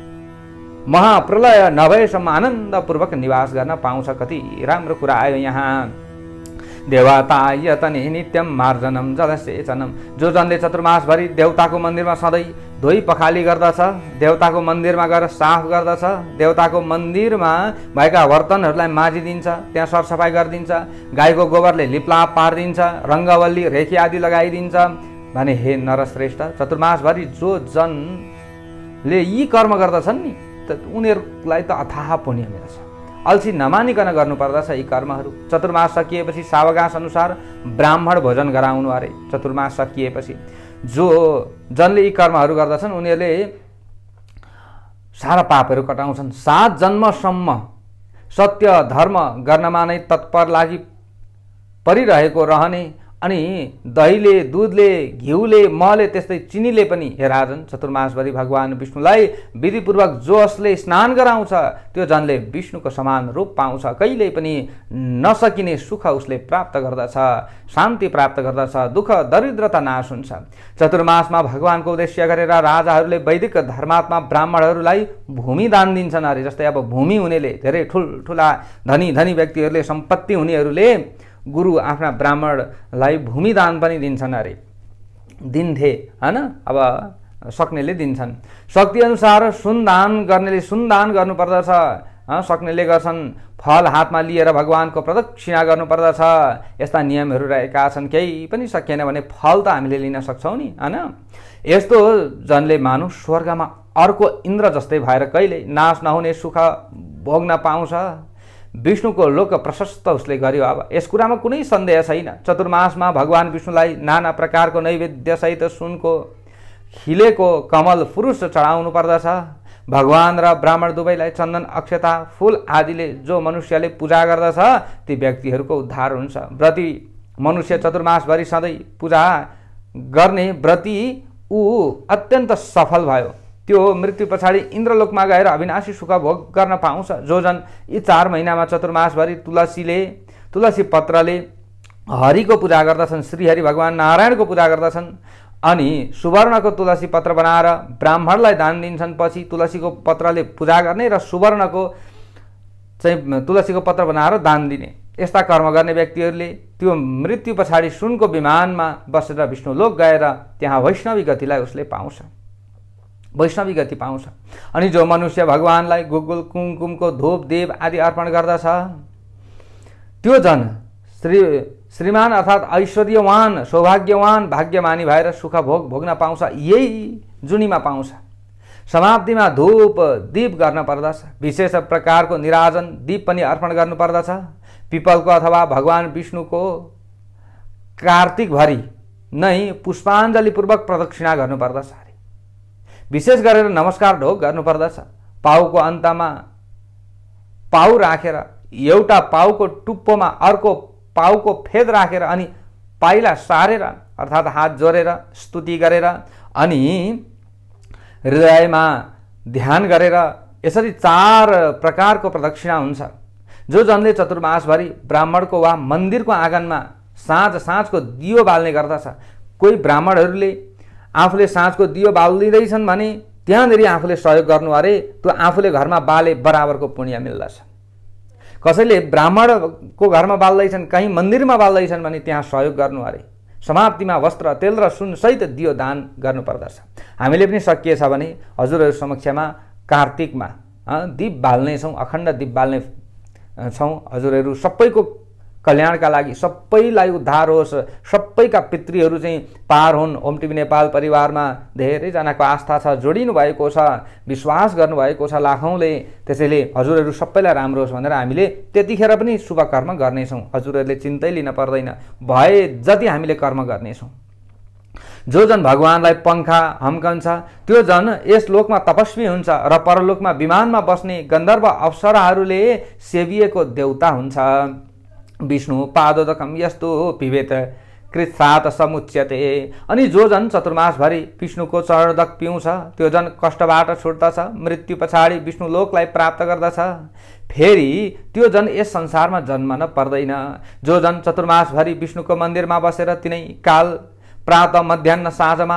महाप्रलय नभएसम्म आनन्दपूर्वक निवास गर्न पाउँछ। कति राम्रो कुरा आयो यहाँ। देवतायतने नित्यम मार्जनम जलसेचनम, जो जनले चतुर्मासभरि देवताको मन्दिरमा सधैँ धोइ पखाली गर्दछ, देवताको मन्दिरमा गएर साफ गर्दछ, देवताको मन्दिरमा भएका बर्तनहरूलाई माजिदिन्छ, त्यहाँ सरसफाइ गरिदिन्छ, गाईको गोबरले लिपलाप पारिदिन्छ, रङ्गवल्ली रेखी आदि लगाइदिन्छ, भने हे नरश्रेष्ठ, चतुर्मासभरि जो जनले यी कर्म गर्दछन् नि त उनीहरूलाई त अथाह पुण्य मिल्छ। अल्छी नमानिकन गर्नुपर्दछ यी कर्महरू। चतुर्मास सकिएपछि सावकाश अनुसार ब्राह्मण भोजन गराउनु अरे। चतुर्मास सकिएपछि जो जनले यी कर्महरू गर्दछन् उनीहरूले सारा पापहरू कटाउँछन्। 7 जन्मसम्म सत्य धर्म गर्नमा नै तत्पर लागि परिरहेको रहने अनि दहीले दूधले घिउले महले त्यस्तै चिनीले पनि हे राजन चतुर्मासभरि भगवान विष्णुलाई विधिपूर्वक जसले स्नान गराउँछ त्यो जनले विष्णुको समान रूप पाउँछ। कहिल्यै पनि नसकिने सुख उसले प्राप्त गर्दछ, शान्ति प्राप्त गर्दछ, दुःख दरिद्रता नाश हुन्छ। चतुर्मासमा भगवानको उद्देश्य गरेर राजाहरूले वैदिक धर्मात्मा ब्राह्मणहरूलाई भूमि दान दिन्छन् अरे। जस्तै अब भूमि हुनेले, धेरै ठुल्ठुला धनी धनी व्यक्तिहरूले, सम्पत्ति हुनेहरूले गुरु आफ्ना ब्राह्मणलाई भूमि दान पनि दिन्छन् अरे, दिन्थे हैन। अब सक्नेले दिन्छन्। शक्ति अनुसार सुन दान गर्नेले सुन दान गर्नुपर्दछ। सक्नेले गर्छन्। फल हातमा लिएर भगवानको प्रदक्षिणा गर्नुपर्दछ। यस्ता नियमहरू रहेका छन्। केही पनि सकिएन भने फल त हामीले लिन सक्छौँ नि हैन। यस्तो जनले मानु स्वर्गमा अर्को इन्द्र जस्तै भएर कहिले नाश नहुने सुख भोग्न पाउँछ। विष्णुको लोक प्रशस्त उसले गर्यो। अब यस कुरामा कुनै सन्देह छैन। चतुर्मासमा भगवान विष्णुलाई नाना प्रकारको नैवेद्य सहित सुनको खिलेको कमल पुरुष चढाउनु पर्दछ। भगवान र ब्राह्मण दुवैलाई चन्दन अक्षता फूल आदिले जो मनुष्यले पूजा गर्दछ ती व्यक्तिहरूको उद्धार हुन्छ। व्रती मनुष्य चतुर्मासभरि सधैँ पूजा गर्ने व्रती ऊ अत्यन्त सफल भयो। त्यो मृत्यु पछाडि इन्द्रलोकमा गएर अविनाशी सुख भोग गर्न पाउँछ। जो जन यी 4 महिनामा चतुर्मासभरि तुलसी पत्रले हरिको पूजा गर्दछन्, श्रीहरि भगवान नारायणको पूजा गर्दछन् अनि सुवर्णको तुलसी पत्र बनाएर ब्राह्मणलाई दान दिन्छन्। पछि तुलसीको पत्रले पूजा गर्ने र सुवर्णको चाहिँ तुलसीको पत्र बनाएर दान दिने, यस्ता कर्म गर्ने व्यक्तिहरूले त्यो मृत्यु पछाडि सुनको विमानमा बसेर विष्णुलोक गएर त्यहाँ वैष्णवी गतिलाई उसले पाउँछ, वैष्णवी गति पाउँछ। अनि जो मनुष्य भगवानलाई गुगुल कुमकुमको धूप देव आदि अर्पण गर्दछ त्यो जन श्रीमान अर्थात् ऐश्वर्यवान सौभाग्यवान भाग्यमानी भएर सुख भोग भोग्न पाउँछ। यही जुनीमा पाउँछ। समाप्तिमा धूप दीप गर्न पर्दछ। विशेष प्रकारको निराजन दीप पनि अर्पण गर्नु पर्दछ। पिपलको अथवा भगवान विष्णुको कार्तिकभरि नै पुष्पाञ्जलीपूर्वक प्रदक्षिणा गर्नु पर्दछ। विशेष गरेर नमस्कार ढोक गर्नुपर्दछ। पाउको अन्तमा पाउ राखेर एउटा पाउको टुप्पोमा अर्को पाउको फेद राखेर अनि पाइला सारेर अर्थात् हात जोडेर स्तुति गरेर अनि हृदयमा ध्यान गरेर यसरी 4 प्रकारको प्रदक्षिणा हुन्छ। जो जनले चतुर्मासभरि ब्राह्मणको वा मन्दिरको आँगनमा साँझको दियो बाल्ने गर्दछ। कोही ब्राह्मणहरूले आफूले साँझको दियो बाल्दिँदैछन् भने त्यहाँनिर आफूले सहयोग गर्नु अरे, त्यो आफूले घरमा बाले बराबरको पुण्य मिल्दछ। कसैले ब्राह्मणको घरमा बाल्दैछन्, कहीँ मन्दिरमा बाल्दैछन् भने त्यहाँ सहयोग गर्नु अरे। समाप्तिमा वस्त्र तेल र सुन सहित दियो दान गर्नुपर्दछ। हामीले पनि सकिएछ भने हजुरहरू समक्षमा कार्तिकमा दीप बाल्ने छौँ, अखण्ड दीप बाल्ने छौँ। हजुरहरू सबैको कल्याणका लागि, सबैलाई उद्धार होस्, सबैका पितृहरू चाहिँ पार हुन्। ओम टिभी नेपाल परिवारमा धेरैजनाको आस्था छ, जोडिनु भएको छ, विश्वास गर्नुभएको छ लाखौँले। त्यसैले हजुरहरू सबैलाई राम्रो होस् भनेर हामीले त्यतिखेर पनि शुभ कर्म गर्नेछौँ। हजुरहरूले चिन्तै लिन पर्दैन, भए जति हामीले कर्म गर्नेछौँ। जो जन भगवानलाई पंखा हम्कन्छ त्यो जन यस लोकमा तपस्वी हुन्छ र परलोकमा विमानमा बस्ने गन्धर्व अप्सराहरूले सेविएको देवता हुन्छ। विष्णु पादोदकम यस्तो पिबेत कृत्सात समुच्यते। अनि जो जन चतुर्मासभरि विष्णुको चरणोदक पिउँछ त्यो जन कष्टबाट छुट्दछ, मृत्यु पछाडि विष्णुलोकलाई प्राप्त गर्दछ। फेरि त्यो जन यस संसारमा जन्मन पर्दैन। जो जन चतुर्मासभरि विष्णुको मन्दिरमा बसेर तिनै काल प्रातः मध्याह्न साँझमा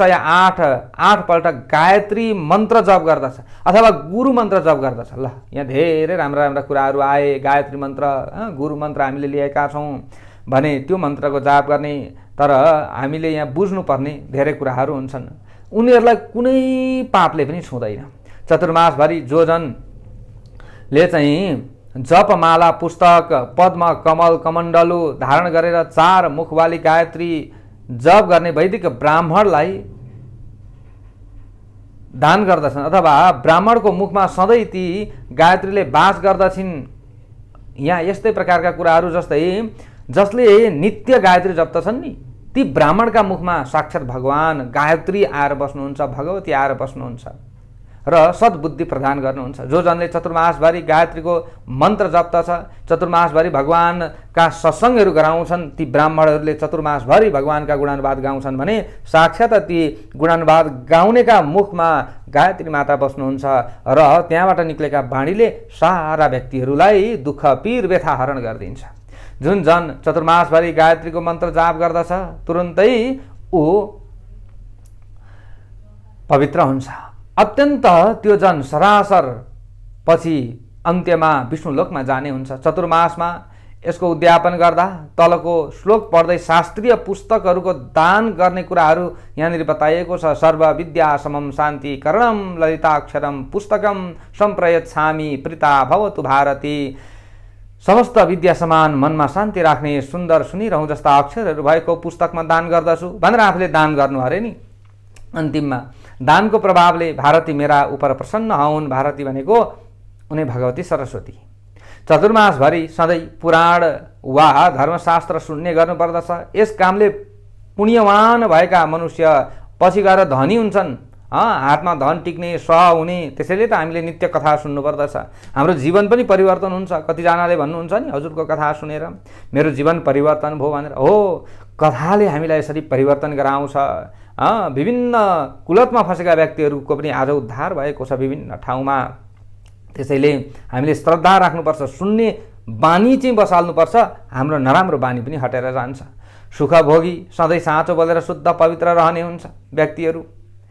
108 पल्ट गायत्री मन्त्र जप गर्दछ अथवा गुरु मन्त्र जप गर्दछ। ल यहाँ धेरै राम्रा राम्रा कुराहरू आए। गायत्री मन्त्र, गुरु मन्त्र हामीले लिएका छौँ भने त्यो मन्त्रको जाप गर्ने, तर हामीले यहाँ बुझ्नुपर्ने धेरै कुराहरू हुन्छन्। उनीहरूलाई कुनै पापले पनि छुँदैन। चतुर्मासभरि जो जनले चाहिँ जपमाला पुस्तक पद्म कमल कमण्डलु धारण गरेर 4 मुखवाली गायत्री जप गर्ने वैदिक ब्राह्मणलाई दान गर्दछन् अथवा ब्राह्मणको मुखमा सधैँ ती गायत्रीले वास गर्दछिन्। यहाँ यस्तै प्रकारका कुराहरू जसले नित्य गायत्री जप्दछन् नि ती ब्राह्मणका मुखमा साक्षात् भगवान गायत्री आएर बस्नुहुन्छ, भगवती आएर बस्नुहुन्छ र सद्बुद्धि प्रदान गर्नुहुन्छ। जो जनले चतुर्मासभरि गायत्रीको मन्त्र जप्दछ, चतुर्मासभरि भगवानका सत्सङ्गहरू गराउँछन्, ती ब्राह्मणहरूले चतुर्मासभरि भगवानका गुणानुवाद गाउँछन् भने साक्षात् ती गुणानुवाद गाउनेका मुखमा गायत्री माता बस्नुहुन्छ र त्यहाँबाट निक्लेका वाणीले सारा व्यक्तिहरूलाई दुःख पीर व्यथा हरण गरिदिन्छ। जुन जन चतुर्मासभरि गायत्रीको मन्त्र जाप गर्दछ तुरुन्तै ऊ पवित्र हुन्छ। अत्यन्त त्यो जन सरासर पछि अन्त्यमा विष्णुलोकमा जाने हुन्छ। चतुर्मासमा यसको उद्यापन गर्दा तलको श्लोक पढ्दै शास्त्रीय पुस्तकहरूको दान गर्ने कुराहरू यहाँनिर बताइएको छ। सर्व विद्या समम शान्ति करणम ललिताक्षरम पुस्तकम सम्प्रयच्छामि प्रीता भवतु भारती। समस्त विद्या समान मनमा शान्ति राख्ने सुन्दर सुनिरहँ जस्ता अक्षरहरू भएको पुस्तकमा दान गर्दछु भनेर आफूले दान गर्नु अरे नि। अन्तिममा दानको प्रभावले भारती मेरा उप प्रसन्न हौन्। भारती भनेको उनी भगवती सरस्वती। चतुर्मासभरि सधैँ पुराण वा धर्मशास्त्र सुन्ने गर्नुपर्दछ। यस कामले पुण्यवान भएका मनुष्य पछि गएर धनी हुन्छन्, हातमा धन टिक्ने सह हुने। त्यसैले त हामीले नित्य कथा सुन्नुपर्दछ, हाम्रो जीवन पनि परिवर्तन हुन्छ। कतिजनाले भन्नुहुन्छ नि हजुरको कथा सुनेर मेरो जीवन परिवर्तन भयो भनेर। हो, कथाले हामीलाई यसरी परिवर्तन गराउँछ। विभिन्न कुलतमा फँसेका व्यक्तिहरूको पनि आज उद्धार भएको छ विभिन्न ठाउँमा। त्यसैले हामीले श्रद्धा राख्नुपर्छ, सुन्ने बानी चाहिँ बसाल्नुपर्छ, हाम्रो नराम्रो बानी पनि हटेर जान्छ। सुखभोगी सधैँ साँचो बोलेर शुद्ध पवित्र रहने हुन्छ व्यक्तिहरू।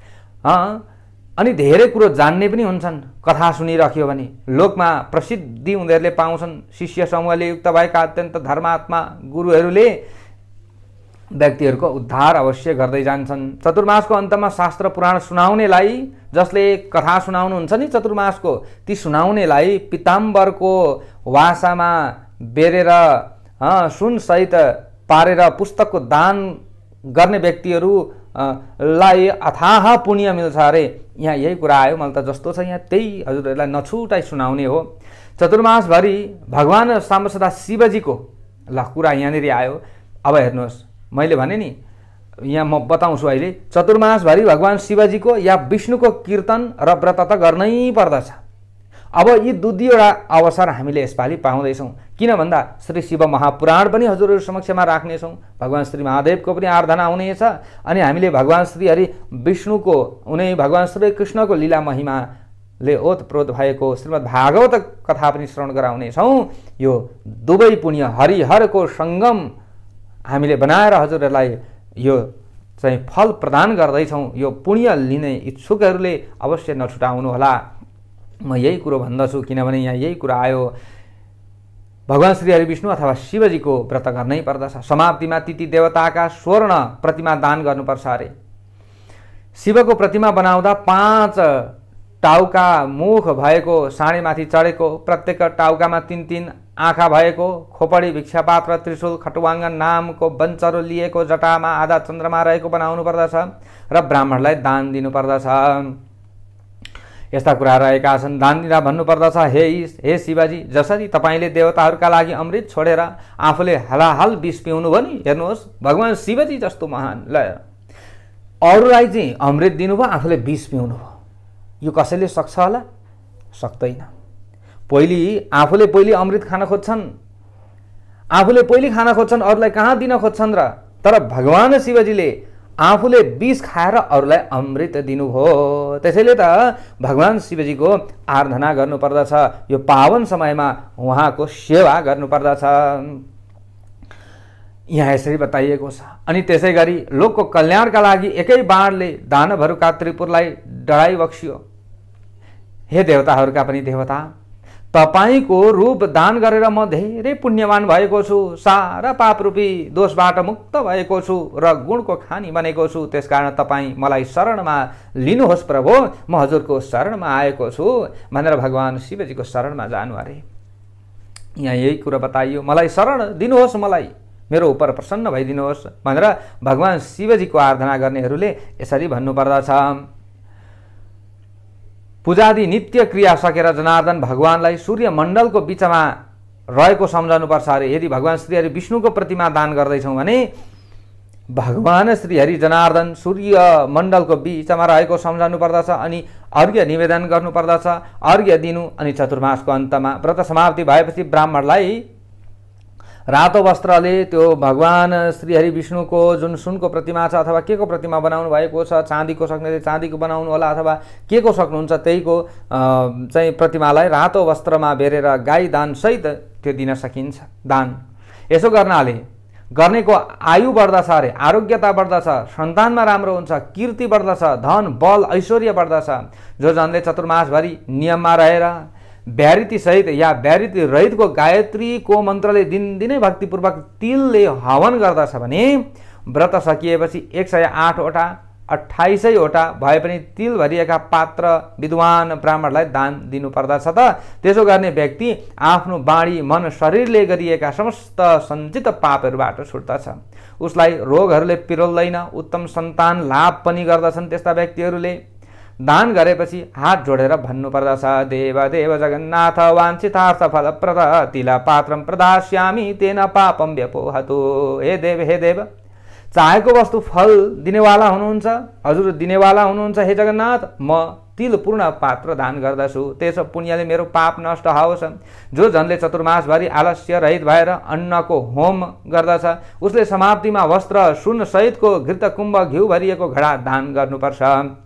अनि धेरै कुरो जान्ने पनि हुन्छन्। कथा सुनिराख्यो भने लोकमा प्रसिद्धि उनीहरूले पाउँछन्। शिष्य समूहले युक्त भएका अत्यन्त धर्मात्मा गुरुहरूले व्यक्तिहरूको उद्धार अवश्य गर्दै जान्छन्। चतुर्मासको अन्तमा शास्त्र पुराण सुनाउनेलाई, जसले कथा सुनाउनुहुन्छ नि चतुर्मासको, ती सुनाउनेलाई पिताम्बरको वासामा बेरेर सुनसहित पारेर पुस्तकको दान गर्ने व्यक्तिहरू लाई अथाह पुण्य मिल्छ अरे। यहाँ यही कुरा आयो। मैले त जस्तो छ यहाँ त्यही हजुरहरूलाई नछुटाइ सुनाउने हो। चतुर्मासभरि भगवान साम्बसदा शिवजीको ल कुरा यहाँनिर आयो। अब हेर्नुहोस्, मैले भने नि यहाँ म बताउँछु अहिले। चतुर्मासभरि भगवान शिवजीको या विष्णुको कीर्तन र व्रत त गर्नै पर्दछ। अब यी दुईवटा अवसर हामीले यसपालि पाउँदैछौँ। किन भन्दा श्री शिव महापुराण पनि हजुरहरू समक्षमा राख्नेछौँ, भगवान श्री महादेवको पनि आराधना हुनेछ, अनि हामीले भगवान श्री हरि विष्णुको उनी भगवान श्री कृष्णको लीला महिमाले ओतप्रोत भएको श्रीमद् भागवत कथा पनि श्रवण गराउनेछौँ। यो दुवै पुण्य हरिहरको सङ्गम हामीले बनाएर हजुरहरूलाई यो चाहिँ फल प्रदान गर्दैछौँ। यो पुण्य लिने इच्छुकहरूले अवश्य नछुटाउनुहोला। म यही कुरो भन्दछु किनभने यहाँ यही कुरा आयो। भगवान श्री हरि विष्णु अथवा शिवजीको व्रत गर्नै पर्दछ। समाप्तिमा तिथि देवताका स्वर्ण प्रतिमा दान गर्नुपर्छ अरे। शिवको प्रतिमा बनाउँदा 5 टाउका मुख भएको साँढेमाथि चढेको, प्रत्येक टाउकामा 3-3 आँखा भएको, खोपडी भिक्षापात्र त्रिशूल खटुवाङ्गन नामको बन्चरो लिएको, जटामा आधा चन्द्रमा रहेको बनाउनु पर्दछ र ब्राह्मणलाई दान दिनुपर्दछ। यस्ता कुरा रहेका छन्। दान दिँदा भन्नुपर्दछ, हे शिवजी, जसरी तपाईँले देवताहरूका लागि अमृत छोडेर आफूले हलाहल विष पिउनु भयो नि, हेर्नुहोस् भगवान शिवजी जस्तो महान, ल अरूलाई चाहिँ अमृत दिनुभयो, आफूले विष पिउनु भयो। यो कसैले सक्छ होला? सक्दैन। आफूले पहिले अमृत खान खोज्छन्, आफूले पहिले खान खोज्छन्, अरूलाई कहाँ दिन खोज्छन् र? तर भगवान शिवजीले आफूले विष खाएर अरूलाई अमृत दिनुभयो। त्यसैले त भगवान शिवजीको आराधना गर्नुपर्दछ। यो पावन समयमा उहाँको सेवा गर्नुपर्दछ। यहाँ यसरी बताइएको छ। अनि त्यसै गरी लोकको कल्याणका लागि एकै बाणले दानवहरूका त्रिपुरलाई डराइ बक्सियो। हे देवताहरूका पनि देवता, तपाईको रूप दान गरेर म धेरै पुण्यवान भएको छु, सारा पापरूपी दोषबाट मुक्त भएको छु र गुणको खानी बनेको छु। त्यसकारण तपाईँ मलाई शरणमा लिनुहोस् प्रभु, म हजुरको शरणमा आएको छु भनेर भगवान शिवजीको शरणमा जानु अरे। यहाँ यही कुरा बताइयो, मलाई शरण दिनुहोस्, मलाई मेरो उपर प्रसन्न भइदिनुहोस् भनेर भगवान शिवजीको आराधना गर्नेहरूले यसरी भन्नुपर्दछ। पूजादि नित्य क्रिया सकेर जनार्दन भगवानलाई सूर्य मण्डलको बीचमा रहेको सम्झनुपर्छ अरे। यदि भगवान श्रीहरि विष्णुको प्रतिमा दान गर्दैछौँ भने भगवान श्रीहरि जनार्दन सूर्य मण्डलको बीचमा रहेको सम्झनु पर्दछ अनि अर्घ्य निवेदन गर्नुपर्दछ, अर्घ्य दिनु। अनि चतुर्मासको अन्तमा व्रत समाप्ति भएपछि ब्राह्मणलाई रातो वस्त्रले त्यो भगवान श्रीहरि विष्णुको जुन सुनको प्रतिमा छ अथवा के को प्रतिमा बनाउनु भएको छ, चाँदीको सक्नेले चाँदीको बनाउनु होला अथवा के को सक्नुहुन्छ त्यहीको चाहिँ प्रतिमालाई रातो वस्त्रमा बेरेर गाई दान सहित त्यो दिन सकिन्छ दान। यसो गर्नाले गर्नेको आयु बढ्दछ अरे, आरोग्यता बढ्दछ, सन्तानमा राम्रो हुन्छ, कीर्ति बढ्दछ, धन बल ऐश्वर्य बढ्दछ। जो जनले चतुर्मासभरि नियममा रहेर व्याहृति सहित या व्याहृति रहितको गायत्रीको मन्त्रले दिनदिनै भक्तिपूर्वक तिलले हवन गर्दछ भने व्रत सकिएपछि 108वटा 2800वटा भए पनि तिल भरिएका पात्र विद्वान ब्राह्मणलाई दान दिनुपर्दछ। त त्यसो गर्ने व्यक्ति आफ्नो बाणी मन शरीरले गरिएका समस्त सञ्चित पापहरूबाट छुट्दछ, उसलाई रोगहरूले पिरोल्दैन, उत्तम सन्तान लाभ पनि गर्दछन्। त्यस्ता व्यक्तिहरूले दान गरेपछि हात जोडेर भन्नुपर्दछ, देव देव जगन्नाथ वाञ्छितार्थ फलप्रद तिल पात्रम प्रदास्यामि तेन पापम व्यपोहतु। हे देव चाहेको वस्तु फल दिनेवाला हुनुहुन्छ, हजुर दिनेवाला हुनुहुन्छ। हे जगन्नाथ, म तिल पूर्ण पात्र दान गर्दछु, त्यसो पुण्यले मेरो पाप नष्ट होस्। जो जनले चतुर्मासभरि आलस्य रहित भएर अन्नको होम गर्दछ उसले समाप्तिमा वस्त्र सुन सहितको घृत कुम्भ घिउ भरिएको घडा दान गर्नुपर्छ।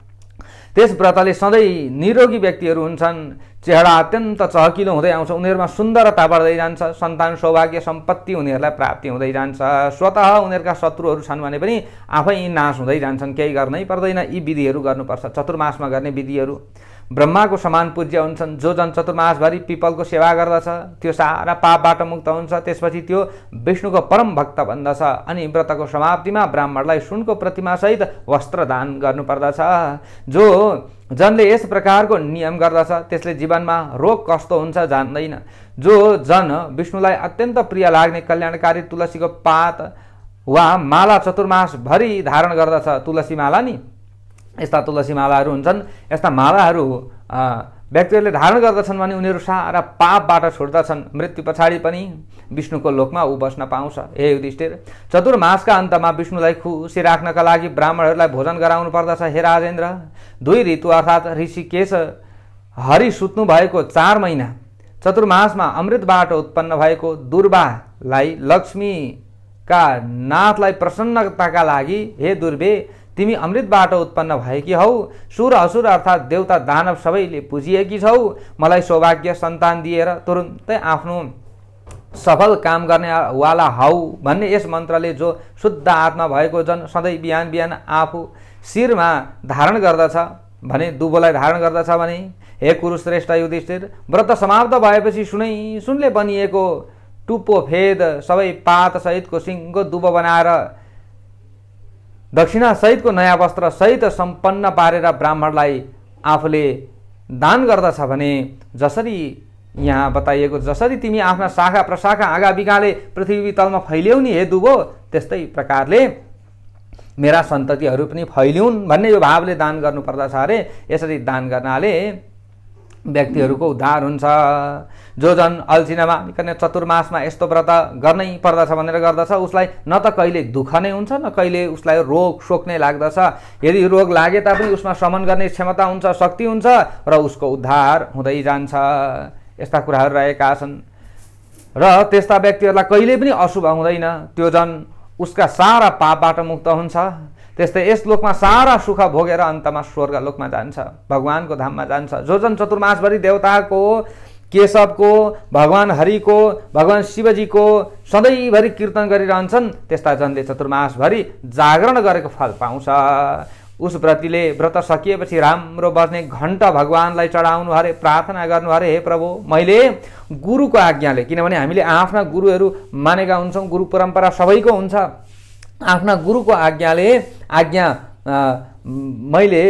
त्यस व्रतले सधैँ निरोगी व्यक्तिहरू हुन्छन्, चेहरा अत्यन्त चहकिलो हुँदै आउँछ, उनीहरूमा सुन्दरता बढ्दै जान्छ, सन्तान सौभाग्य सम्पत्ति उनीहरूलाई प्राप्ति हुँदै जान्छ। स्वतः उनीहरूका शत्रुहरू छन् भने पनि आफै नाश हुँदै जान्छन्, केही गर्नै पर्दैन। यी विधिहरू गर्नुपर्छ, चतुर्मासमा गर्ने विधिहरू। ब्रह्माको समान पूज्य हुन्छन्। जो जन चतुर्मासभरि पिपलको सेवा गर्दछ त्यो सारा पापबाट मुक्त हुन्छ, त्यसपछि त्यो विष्णुको परम भक्त बन्दछ। अनि व्रतको समाप्तिमा ब्राह्मणलाई सुनको प्रतिमा सहित वस्त्र दान गर्नुपर्दछ। जो जनले यस प्रकारको नियम गर्दछ त्यसले जीवनमा रोग कस्तो हुन्छ जान्दैन। जो जन विष्णुलाई अत्यन्त प्रिय लाग्ने कल्याणकारी तुलसीको पात वा माला चतुर्मासभरि धारण गर्दछ, तुलसी माला नि, यस्ता तुलसी मालाहरू हुन्छन्, यस्ता मालाहरू व्यक्तिहरूले धारण गर्दछन् भने उनीहरू सारा पापबाट छुट्दछन्, मृत्यु पछाडि पनि विष्णुको लोकमा ऊ बस्न पाउँछ। हे युधिष्ठिर, चतुर्मासका अन्तमा विष्णुलाई खुसी राख्नका लागि ब्राह्मणहरूलाई भोजन गराउनु पर्दछ। हे राजेन्द्र, 2 ऋतु अर्थात् ऋषिकेश हरि सुत्नु भएको 4 महिना चतुर्मासमा अमृतबाट उत्पन्न भएको दुर्वालाई लक्ष्मीका नाथलाई प्रसन्नताका लागि, हे दुर्वे तिमी अमृतबाट उत्पन्न भएकी हौ, सुर असुर अर्थात् देवता दानव सबैले पुजिएकी छौ, मलाई सौभाग्य सन्तान दिएर तुरुन्तै आफ्नो सफल काम गर्नेवाला हौ भन्ने यस मन्त्रले जो शुद्ध आत्मा भएको जन सधैँ बिहान बिहान आफू शिरमा धारण गर्दछ भने, दुबोलाई धारण गर्दछ भने, हे कुरुश्रेष्ठ युधिष्ठिर, व्रत समाप्त भएपछि सुनले बनिएको टुप्पो फेद सबै पात सहितको सिङ्गो दुबो बनाएर दक्षिणा सहितको नयाँ वस्त्र सहित सम्पन्न पारेर ब्राह्मणलाई आफूले दान गर्दछ भने, जसरी यहाँ बताइएको जसरी तिमी आफ्ना शाखा प्रशाखा आगा बिगाले पृथ्वी तलमा फैल्याउ नि हे दुबो, त्यस्तै प्रकारले मेरा सन्ततिहरू पनि फैलिउन् भन्ने यो भावले दान गर्नुपर्दछ अरे। यसरी दान गर्नाले व्यक्तिहरूको उद्धार हुन्छ। जो जन अल्छी नमानिकन चतुर्मासमा यस्तो व्रत गर्नै पर्दछ भनेर गर्दछ उसलाई न त कहिले दुःख नै हुन्छ न कहिले उसलाई रोग शोक नै लाग्दछ। यदि रोग लागे तापनि उसमा शमन गर्ने क्षमता हुन्छ, शक्ति हुन्छ र उसको उद्धार हुँदै जान्छ। यस्ता कुराहरू रहेका छन् र त्यस्ता व्यक्तिहरूलाई कहिले पनि अशुभ हुँदैन। त्यो जन उसका सारा पापबाट मुक्त हुन्छ। त्यस्तै यस लोकमा सारा सुख भोगेर अन्तमा स्वर्ग लोकमा जान्छ, भगवानको धाममा जान्छ। जो जन चतुर्मासभरि देवताको, केशवको, भगवान हरिको, भगवान शिवजीको सधैँभरि कीर्तन गरिरहन्छन् त्यस्ता जनले चतुर्मासभरि जागरण गरेको फल पाउँछ। उस व्रतीले व्रत सकिएपछि राम्रो बज्ने घण्ट भगवानलाई चढाउनु हरे, प्रार्थना गर्नु हरे, हे प्रभु मैले गुरुको आज्ञाले, किनभने हामीले आफ्ना गुरुहरू मानेका हुन्छौँ, गुरु परम्परा सबैको हुन्छ, आफ्ना गुरुको आज्ञा मैले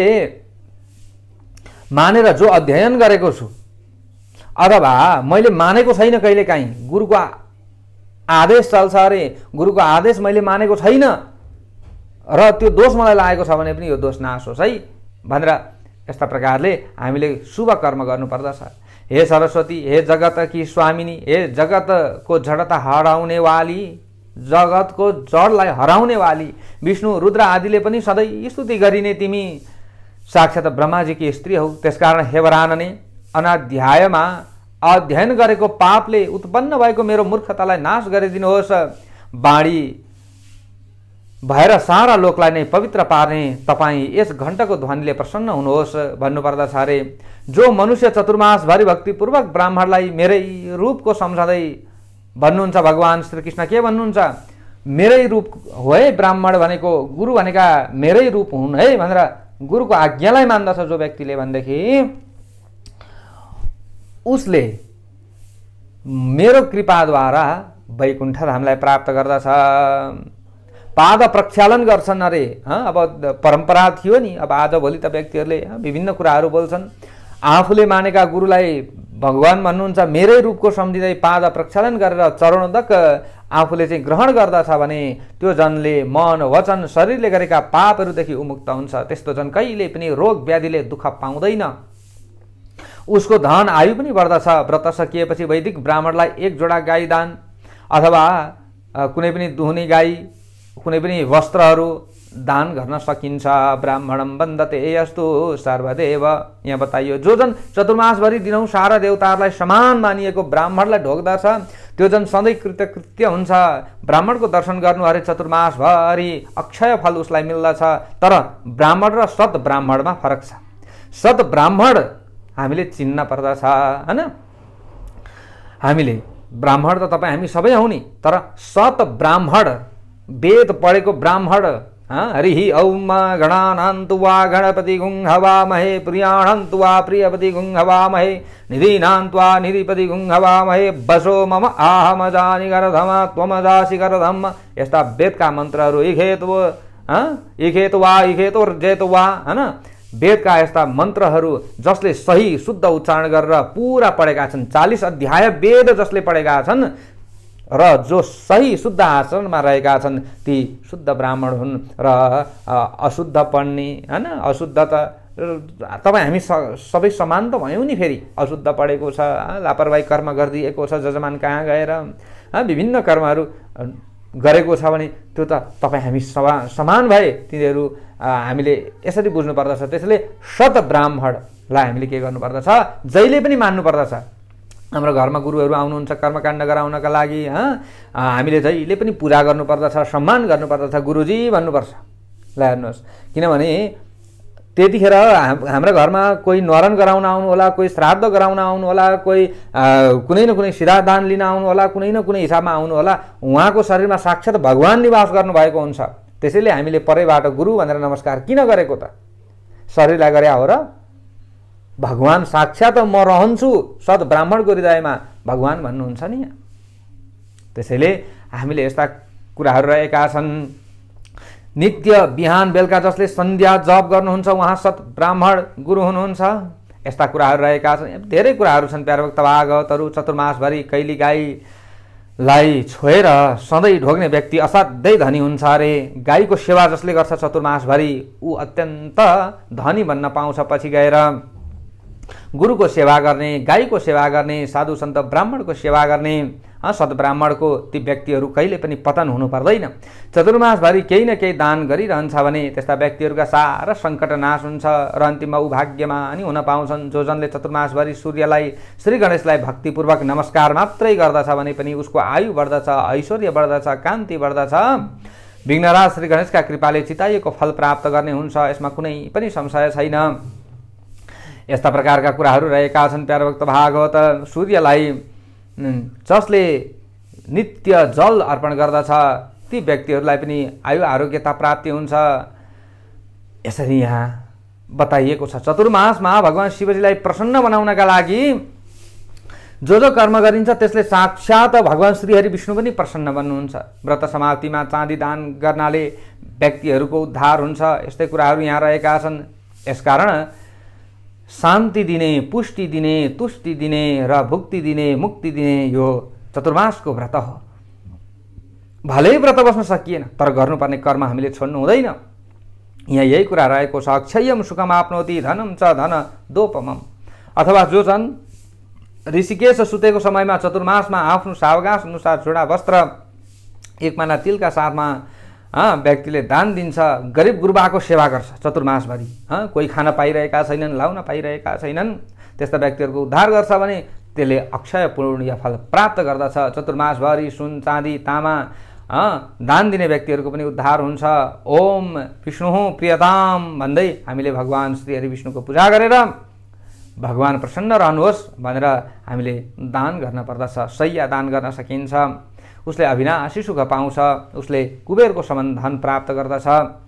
मानेर जो अध्ययन गरेको छु अथवा मैले मानेको छैन कहिलेकाहीँ गुरुको आदेश चल्छ अरे, गुरुको आदेश मैले मानेको छैन र त्यो दोष मलाई लागेको छ भने पनि यो दोष नाश होस् है भनेर यस्ता प्रकारले हामीले शुभ कर्म गर्नुपर्दछ। हे सरस्वती, हे जगतकी स्वामिनी, हे जगतको जडता हराउने वाली, जगतको जडलाई हराउने वाली विष्णु रुद्र आदिले पनि सधैँ स्तुति गरिने तिमी साक्षात ब्रह्माजीकी स्त्री हौ। त्यसकारण हे वरानने, अनाध्यायमा अध्ययन गरेको पापले उत्पन्न भएको मेरो मूर्खतालाई नाश गरिदिनुहोस्। बाणी भएर सारा लोकलाई नै पवित्र पार्ने तपाईँ यस घण्टको ध्वनिले प्रसन्न हुनुहोस् भन्नुपर्दछ अरे। जो मनुष्य चतुर्मासभरि भक्तिपूर्वक ब्राह्मणलाई मेरै रूपको सम्झँदै भन्नुहुन्छ, भगवान् श्रीकृष्ण के भन्नुहुन्छ, मेरै रूप हो है ब्राह्मण भनेको, गुरु भनेका मेरै रूप हुन् है भनेर गुरुको आज्ञालाई मान्दछ जो व्यक्तिले भनेदेखि उसले मेरो कृपाद्वारा वैकुण्ठ धामलाई प्राप्त गर्दछ। पाद प्रक्षालन गर्छन् अरे। अब परम्परा थियो नि, अब आजभोलि त व्यक्तिहरूले विभिन्न कुराहरू बोल्छन्। आफूले मानेका गुरुलाई भगवान भन्नुहुन्छ, मेरै रूपको सम्झिँदै पाद प्रक्षालन गरेर चरणोदक आफूले चाहिँ ग्रहण गर्दछ भने त्यो जनले मन वचन शरीरले गरेका पापहरूदेखि उमुक्त हुन्छ। त्यस्तो जन कहिले पनि रोग व्याधिले दुःख पाउँदैन। उसको धन आयु पनि बढ्दछ। व्रत सकिएपछि वैदिक ब्राह्मणलाई 1 जोडा गाई दान अथवा कुनै पनि दुहुनी गाई, कुनै पनि वस्त्रहरू दान गर्न सकिन्छ। ब्राह्मणम वन्दते यस्तु सर्वदेव। यहाँ बताइयो जो जन चतुर्मासभरि दिनौँ सारा देवताहरूलाई समान मानिएको ब्राह्मणलाई ढोग्दछ त्यो जन सधैँ कृतकृत्य हुन्छ। ब्राह्मणको दर्शन गर्नु अरे चतुर्मासभरि अक्षय फल उसलाई मिल्दछ। तर ब्राह्मण र सत ब्राह्मणमा फरक छ। सत ब्राह्मण हामीले चिन्न पर्दछ हैन। हामीले ब्राह्मण त तपाईँ हामी सबै हौ नि, तर सत ब्राह्मण वेद पढेको ब्राह्मण हरिहि औम गणानान्तु वा गणपति गुं हवामहे प्रियाणान्तु वा प्रियपति गुं हवामहे निधीनान्तु वा निधिपति गुं हवामहे बसो मम आहमजानि गरधम त्वमजासि गरधम। यस्ता वेदका मन्त्रहरू इखेत वा हैन, वेदका यस्ता मन्त्रहरू जसले सही शुद्ध उच्चारण गरेर पुरा पढेका छन्, 40 अध्याय वेद जसले पढेका छन् र जो सही शुद्ध आचरणमा रहेका छन् ती शुद्ध ब्राह्मण हुन्। र अशुद्ध पढ्ने हैन, अशुद्ध त तपाईँ हामी सबै समान त भयौँ नि। फेरि अशुद्ध पढेको छ, लापरवाही कर्म गरिदिएको छ, जजमान कहाँ गएर विभिन्न कर्महरू गरेको छ भने त्यो त तपाईँ हामी समान भए। तिनीहरू हामीले यसरी बुझ्नु पर्दछ। त्यसैले सत ब्राह्मणलाई हामीले के गर्नुपर्दछ, जहिले पनि मान्नु पर्दछ। हाम्रो घरमा गुरुहरू आउनुहुन्छ कर्मकाण्ड गराउनका लागि, हामीले जहिले पनि पूजा गर्नुपर्दछ, सम्मान गर्नुपर्दछ, गुरुजी भन्नुपर्छ। ल हेर्नुहोस्, किनभने त्यतिखेर हाम्रो घरमा कोही न्वारन गराउन आउनु होला, कोही श्राद्ध गराउन आउनु होला, कोही कुनै न कुनै सिरादान लिन आउनु होला, कुनै न कुनै हिसाबमा आउनु होला। उहाँको शरीरमा साक्षात भगवान निवास गर्नुभएको हुन्छ। त्यसैले हामीले परैबाट गुरु भनेर नमस्कार किन गरेको त? शरीरलाई गरे हो र? भगवान साक्षात म रहन्छु, सत ब्राह्मणको हृदयमा भगवान भन्नुहुन्छ नि। त्यसैले हामीले यस्ता कुराहरू रहेका छन्। नित्य बिहान बेलुका जसले सन्ध्या जप गर्नुहुन्छ उहाँ सत ब्राह्मण गुरु हुनुहुन्छ। यस्ता कुराहरू रहेका छन्। धेरै कुराहरू छन्। प्यारभक्त भागवतहरू चतुर्मासभरि कैली गाईलाई छोएर सधैँ ढोग्ने व्यक्ति असाध्यै धनी हुन्छ अरे। गाईको सेवा जसले गर्छ चतुर्मासभरि ऊ अत्यन्त धनी बन्न पाउँछ। पछि गएर गुरुको सेवा गर्ने, गाईको सेवा गर्ने, साधु सन्त ब्राह्मणको सेवा गर्ने, सद्ब्राह्मणको ती व्यक्तिहरू कहिले पनि पतन हुनु पर्दैन। चतुर्मासभरि केही न केही दान गरिरहन्छ भने त्यस्ता व्यक्तिहरूका सारा सङ्कट नाश हुन्छ र अन्तिममा ऊ भाग्यमा अनि हुन पाउँछन्। जो जनले चतुर्मासभरि सूर्यलाई श्री गणेशलाई भक्तिपूर्वक नमस्कार मात्रै गर्दछ भने पनि उसको आयु बढ्दछ, ऐश्वर्य बढ्दछ, कान्ति बढ्दछ। विघ्नराज श्री गणेशका कृपाले चिताइएको फल प्राप्त गर्ने हुन्छ, यसमा कुनै पनि संशय छैन। यस्ता प्रकारका कुराहरू रहेका छन्। प्यारभक्त भागवत सूर्यलाई जसले नित्य जल अर्पण गर्दछ ती व्यक्तिहरूलाई पनि आयु आरोग्यता प्राप्ति हुन्छ। यसरी यहाँ बताइएको छ। चतुर्मासमा भगवान शिवजीलाई प्रसन्न बनाउनका लागि जो कर्म गरिन्छ त्यसले साक्षात भगवान श्रीहरि विष्णु पनि प्रसन्न बन्नुहुन्छ। व्रत समाप्तिमा चाँदी दान गर्नाले व्यक्तिहरूको उद्धार हुन्छ। यस्तै कुराहरू यहाँ रहेका छन्। यसकारण शान्ति दिने, पुष्टि दिने, तुष्टि दिने र भुक्ति दिने, मुक्ति दिने यो चतुर्मासको व्रत हो। भलै व्रत बस्न सकिएन तर गर्नुपर्ने कर्म हामीले छोड्नु हुँदैन। यहाँ यही कुरा रहेको छ, अक्षयम सुखम आफ्नोति धनम च धन दोपमम। अथवा जो छन् ऋषिकेश सुतेको समयमा चतुर्मासमा आफ्नो सावकाश अनुसार चुडा वस्त्र एक माना तिलका साथमा व्यक्तिले दान दिन्छ, गरिब गुरुबाको सेवा गर्छ चतुर्मासभरि, कोही खान पाइरहेका छैनन्, लाउन पाइरहेका छैनन्, त्यस्ता व्यक्तिहरूको उद्धार गर्छ भने त्यसले अक्षय पुण्य फल प्राप्त गर्दछ। चतुर्मासभरि सुन चाँदी तामा दान दिने व्यक्तिहरूको पनि उद्धार हुन्छ। ओम विष्णु प्रियताम भन्दै हामीले भगवान श्री हरि विष्णुको पूजा गरेर भगवान प्रसन्न रहनुहोस् भनेर हामीले दान गर्न पर्दछ। शय्या दान गर्न सकिन्छ, उसले अविनाशी सुख पाउँछ, उसले कुबेरको समान धन प्राप्त गर्दछ।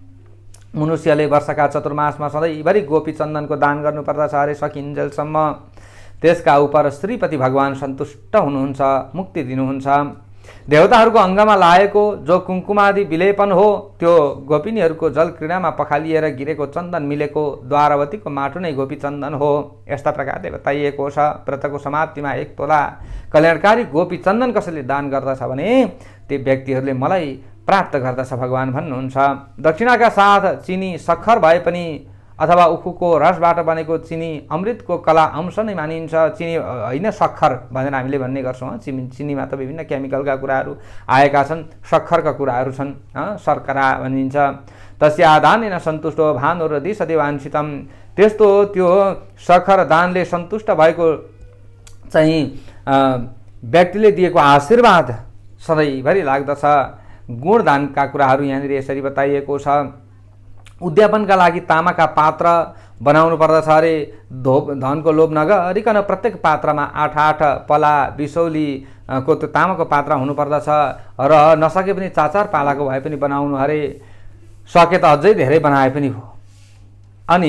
मनुष्यले वर्षका चतुर्मासमा सधैँभरि गोपी चन्दनको दान गर्नुपर्दछ अरे सकिन्जेलसम्म। त्यसका उपर श्रीपति भगवान सन्तुष्ट हुनुहुन्छ, मुक्ति दिनुहुन्छ। देवताहरूको अङ्गमा लागेको जो कुङ्कुमादि विलेपन हो त्यो गोपिनीहरूको जल क्रीडामा पखालिएर गिरेको चन्दन मिलेको द्वारावतीको माटो नै गोपी चन्दन हो। यस्ता प्रकारले बताइएको छ। व्रतको समाप्तिमा 1 तोला कल्याणकारी गोपी चन्दन कसैले दान गर्दछ भने ती व्यक्तिहरूले मलाई प्राप्त गर्दछ भगवान भन्नुहुन्छ। दक्षिणाका साथ चिनी सक्खर भए पनि अथवा उखुको रसबाट बनेको चिनी अमृतको कला अंश नै मानिन्छ। चिनी होइन सक्खर भनेर हामीले भन्ने गर्छौँ। चिनीमा त विभिन्न केमिकलका कुराहरू आएका छन्, सक्खरका कुराहरू छन्, शर्करा भनिन्छ। तस्या दानेन सन्तुष्टो भानुर दिशति वाञ्छितम। त्यस्तो त्यो सक्खर दानले सन्तुष्ट भएको चाहिँ व्यक्तिले दिएको आशीर्वाद सधैँभरि लाग्दछ। गुणदानका कुराहरू यहाँनिर यसरी बताइएको छ। उद्यापनका लागि तामाका पात्र बनाउनु पर्दछ अरे। धनको लोभ नगरिकन प्रत्येक पात्रमा 8-8 पला बिसौलीको त्यो तामाको पात्र हुनुपर्दछ र नसके पनि 4-4 पालाको भए पनि बनाउनु अरे। सके त अझै धेरै बनाए पनि हो। अनि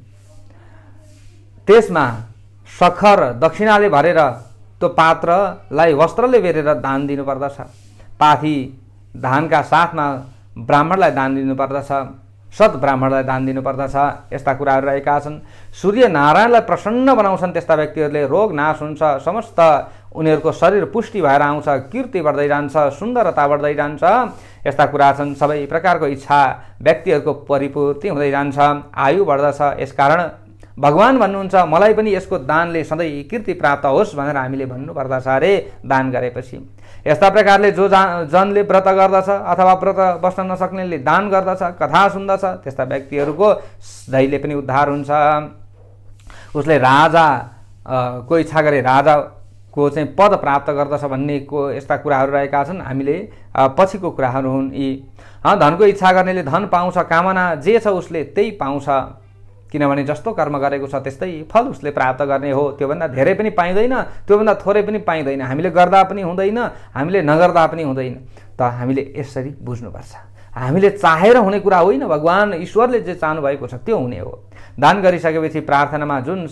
त्यसमा सक्खर दक्षिणाले भरेर त्यो पात्रलाई वस्त्रले बेरेर दान दिनुपर्दछ। पाथी धानका साथमा ब्राह्मणलाई दान दिनुपर्दछ, सत ब्राह्मणलाई दान दिनुपर्दछ। यस्ता कुराहरू रहेका छन्। सूर्य नारायणलाई प्रसन्न बनाउँछन् त्यस्ता व्यक्तिहरूले। रोग नाश हुन्छ, समस्त उनीहरूको शरीर पुष्टि भएर आउँछ, कीर्ति बढ्दै जान्छ, सुन्दरता बढ्दै जान्छ। यस्ता कुरा छन्। सबै प्रकारको इच्छा व्यक्तिहरूको परिपूर्ति हुँदै जान्छ, आयु बढ्दछ। यसकारण भगवान भन्नुहुन्छ मलाई पनि यसको दानले सधैँ कीर्ति प्राप्त होस् भनेर हामीले भन्नुपर्दछ अरे दान गरेपछि। यस्ता प्रकारले जो जनले व्रत गर्दछ अथवा व्रत बस्न नसक्नेले दान गर्दछ, कथा सुन्दछ, त्यस्ता व्यक्तिहरूको जहिले पनि उद्धार हुन्छ। उसले राजा को इच्छा गरे राजाको चाहिँ पद प्राप्त गर्दछ भन्नेको यस्ता कुराहरू रहेका छन्। हामीले पछिको कुराहरू हुन् यी। धनको इच्छा गर्नेले धन पाउँछ, कामना जे छ उसले त्यही पाउँछ, किनभने जस्तो कर्म गरेको छ त्यस्तै फल उसले प्राप्त गर्ने हो। त्योभन्दा धेरै पनि पाइँदैन, त्योभन्दा थोरै पनि पाइँदैन। हामीले गर्दा पनि हुँदैन, हामीले नगर्दा पनि हुँदैन। त हामीले यसरी बुझ्नुपर्छ। हामीले चाहेर हुने कुरा होइन, भगवान ईश्वरले जे चाहनु भएको छ त्यो हुने हो। दान गरिसकेपछि प्रार्थनामा जुन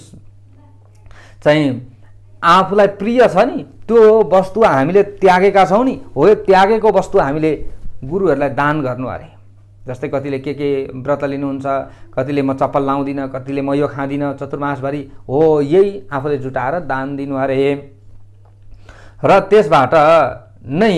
चाहिँ आफूलाई प्रिय छ नि त्यो वस्तु हामीले त्यागेका छौँ नि, हो यो त्यागेको वस्तु हामीले गुरुहरूलाई दान गर्नु अरे। जस्तै कतिले के व्रत लिनुहुन्छ, कतिले म चप्पल लाउँदिनँ, कतिले म यो खाँदिनँ चतुर्मासभरि, हो यही आफूले जुटाएर दान दिनु अरे। र त्यसबाट नै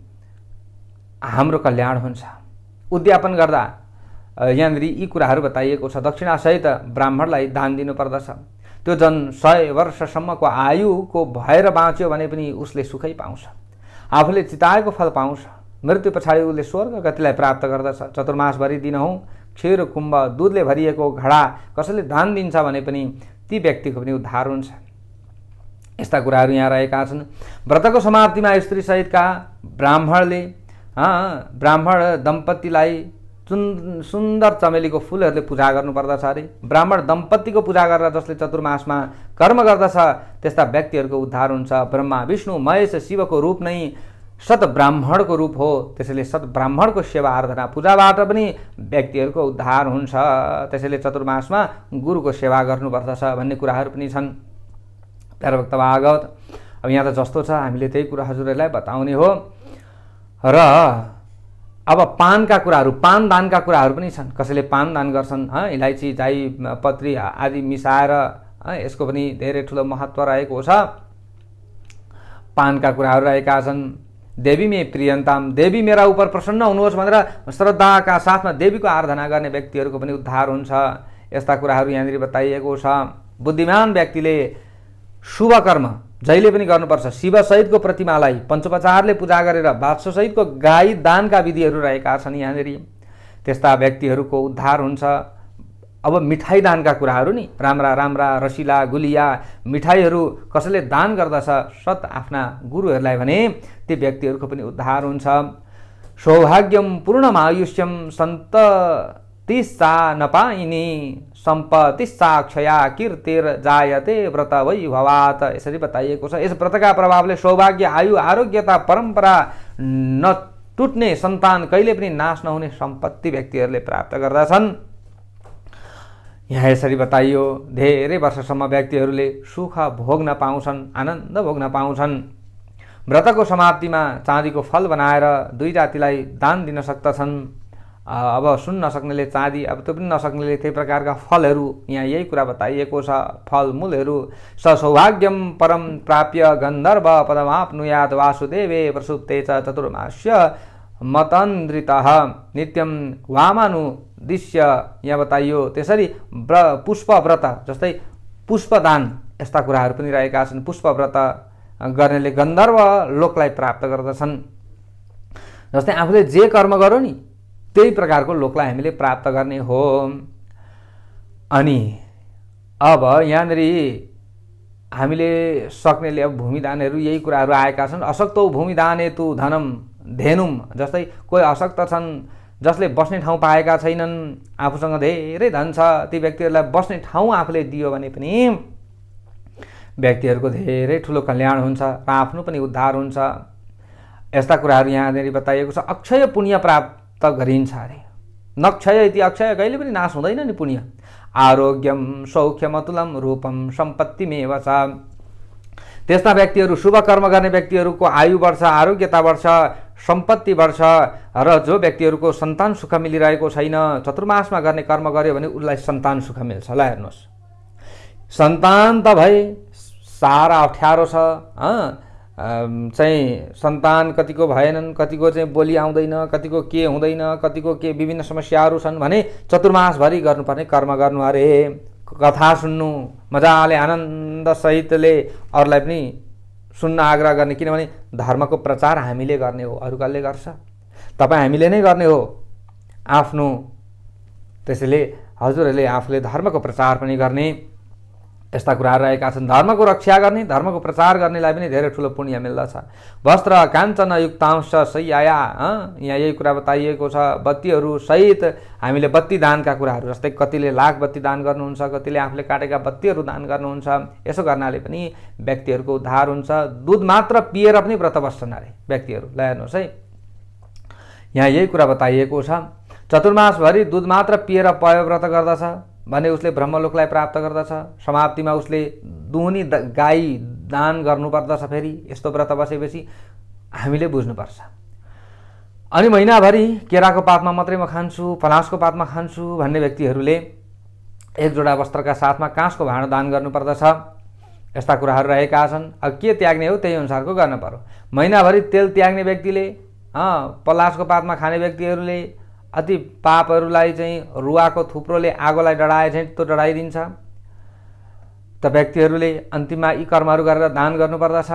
हाम्रो कल्याण हुन्छ। उद्यापन गर्दा यहाँनिर यी कुराहरू बताइएको छ। दक्षिणासहित ब्राह्मणलाई दान दिनुपर्दछ। त्यो जन 100 वर्षसम्मको आयुको भएर बाँच्यो भने पनि उसले सुखै पाउँछ, आफूले चिताएको फल पाउँछ। मृत्यु पछाडि उसले स्वर्ग गतिलाई प्राप्त गर्दछ। चतुर्मासभरि दिनहुँ क्षीर कुम्भ दुधले भरिएको घडा कसैले दान दिन्छ भने पनि ती व्यक्तिको पनि उद्धार हुन्छ। यस्ता कुराहरू यहाँ रहेका छन्। व्रतको समाप्तिमा स्त्री सहितका ब्राह्मण दम्पतिलाई सुन्दर चमेलीको फुलहरूले पूजा गर्नुपर्दछ अरे। ब्राह्मण दम्पतिको पूजा गरेर जसले चतुर्मासमा कर्म गर्दछ त्यस्ता व्यक्तिहरूको उद्धार हुन्छ। ब्रह्मा विष्णु महेश शिवको रूप नै सत ब्राह्मणको रूप हो, त्यसैले सत ब्राह्मणको सेवा आराधना पूजाबाट पनि व्यक्तिहरूको उद्धार हुन्छ। त्यसैले चतुर्मासमा गुरुको सेवा गर्नुपर्दछ भन्ने कुराहरू पनि छन्। प्यारो भक्त भागवत, अब यहाँ त जस्तो छ हामीले त्यही कुरा हजुरहरूलाई बताउने हो। र अब पानका कुराहरू, पान दानका कुराहरू पनि छन्। कसैले पान दान गर्छन्, इलाइची जाई पत्री आदि मिसाएर, यसको पनि धेरै ठुलो महत्त्व रहेको छ। पानका कुराहरू रहेका छन्। देवी मे प्रियन्ताम, देवी मेरा उपर प्रसन्न हुनुहोस् भनेर श्रद्धाका साथमा देवीको आराधना गर्ने व्यक्तिहरूको पनि उद्धार हुन्छ। यस्ता कुराहरू यहाँनिर बताइएको छ। बुद्धिमान व्यक्तिले शुभ कर्म जहिले पनि गर्नुपर्छ। शिवसहितको प्रतिमालाई पञ्चोपचारले पूजा गरेर बादशाहसहितको गाई दानका विधिहरू रहेका छन् यहाँनिर। त्यस्ता व्यक्तिहरूको उद्धार हुन्छ। अब मिठाई दानका कुराहरू नि, राम्रा राम्रा रसिला गुलिया मिठाईहरू कसैले दान गर्दछ सत आफ्ना गुरुहरूलाई भने ती व्यक्तिहरूको पनि उद्धार हुन्छ। सौभाग्यम पूर्णमायुष्यम सन्ततिस्सा नपाइनी सम्पतिस्सा क्षया कीर्तिर जायते व्रत वैभवात्, यसरी बताइएको छ। यस व्रतका प्रभावले सौभाग्य, आयु, आरोग्यता, परम्परा नटुट्ने, सन्तान कहिले पनि नाश नहुने सम्पत्ति व्यक्तिहरूले प्राप्त गर्दछन्। यहाँ यसरी बताइयो धेरै वर्षसम्म व्यक्तिहरूले सुख भोग्न पाउँछन्, आनन्द भोग्न पाउँछन्। व्रतको समाप्तिमा चाँदीको फल बनाएर दुई जातिलाई दान दिन सक्दछन्। अब सुन नसक्नेले चाँदी, अब त्यो पनि नसक्नेले त्यही प्रकारका फलहरू, यहाँ यही कुरा बताइएको छ। फलमूलहरू स सौभाग्यम परम प्राप्य गन्धर्व पदमाप्नुयात् वासुदेवे प्रसुप्ते च चतुर्मास्य मतन्द्रितः नित्यम वामानुदिश्य, यहाँ बताइयो। त्यसरी पुष्प व्रत जस्तै पुष्पदान यस्ता कुराहरू पनि रहेका छन्। पुष्प व्रत गर्नेले गन्धर्व लोकलाई प्राप्त गर्दछन्। जस्तै आफूले जे कर्म गरौँ नि त्यही प्रकारको लोकलाई हामीले प्राप्त गर्ने हो। अनि अब यहाँनिर हामीले सक्नेले अब भूमिदानहरू यही कुराहरू आएका छन्। अशक्तौ भूमिदाने तु धनम धेनुम, जस्तै कोही अशक्त छन् जसले बस्ने ठाउँ पाएका छैनन्, आफूसँग धेरै धन छ, ती व्यक्तिहरूलाई बस्ने ठाउँ आफूले दियो भने पनि व्यक्तिहरूको धेरै ठुलो कल्याण हुन्छ र आफ्नो पनि उद्धार हुन्छ। यस्ता कुराहरू यहाँनिर बताइएको छ। अक्षय पुण्य प्राप्त गरिन्छ अरे। नक्षय इति अक्षय, कहिले पनि नाश हुँदैन नि पुण्य। आरोग्यम सौख्यमतुलम रूपम सम्पत्तिमेव छ। त्यस्ता व्यक्तिहरू, शुभ कर्म गर्ने व्यक्तिहरूको आयु बढ्छ, आरोग्यता बढ्छ, सम्पत्ति बढ्छ। र जो व्यक्तिहरूको सन्तान सुख मिलिरहेको छैन, चतुर्मासमा गर्ने कर्म गर्यो भने उसलाई सन्तान सुख मिल्छ। ल हेर्नुहोस्, सन्तान त भए सारा अप्ठ्यारो छ। चाहिँ सन्तान कतिको भएनन्, कतिको चाहिँ बोली आउँदैन, कतिको के हुँदैन, कतिको के विभिन्न समस्याहरू छन् भने चतुर्मासभरि गर्नुपर्ने कर्म गर्नु अरे। कथा सुन्नु मजाले आनन्द सहितले अरूलाई पनि सुन्न आग्रह गर्ने, किनभने धर्मको प्रचार हामीले गर्ने हो, अरू कसले गर्छ? तपाईँ हामीले नै गर्ने हो आफ्नो। त्यसैले हजुरहरूले आफूले धर्मको प्रचार पनि गर्ने। यस्ता कुराहरू रहेका छन्। धर्मको रक्षा गर्ने, धर्मको प्रचार गर्नेलाई पनि धेरै ठुलो पुण्य मिल्दछ। वस्त्र काञ्चन युक्तांश शय्याया, यहाँ यही कुरा बताइएको छ। बत्तीहरू सहित हामीले बत्ती दानका कुराहरू, जस्तै कतिले लाख बत्ती दान गर्नुहुन्छ, कतिले आफूले काटेका बत्तीहरू दान गर्नुहुन्छ। यसो गर्नाले पनि व्यक्तिहरूको उद्धार हुन्छ। दुध मात्र पिएर पनि व्रत बस्छन् अरे व्यक्तिहरू। ल हेर्नुहोस् है, यहाँ यही कुरा बताइएको छ। चतुर्मासभरि दुध मात्र पिएर पयव्रत गर्दछ भने उसले ब्रह्मलोकलाई प्राप्त गर्दछ। समाप्तिमा उसले दुहुनी गाई दान गर्नुपर्दछ। फेरि यस्तो व्रत बसेपछि हामीले बुझ्नुपर्छ। अनि महिनाभरि केराको पातमा मात्रै म खान्छु, पलासको पातमा खान्छु भन्ने व्यक्तिहरूले एक जोडा वस्त्रका साथमा काँसको भाँडो दान गर्नुपर्दछ। यस्ता कुराहरू रहेका छन्। अब के त्याग्ने हो त्यही अनुसारको गर्न पर्यो। महिनाभरि तेल त्याग्ने व्यक्तिले, पलासको पातमा खाने व्यक्तिहरूले अति पापहरूलाई चाहिँ रुवाको थुप्रोले आगोलाई डढाए चाहिँ त्यो डढाइदिन्छ। त व्यक्तिहरूले अन्तिममा यी कर्महरू गरेर दान गर्नुपर्दछ।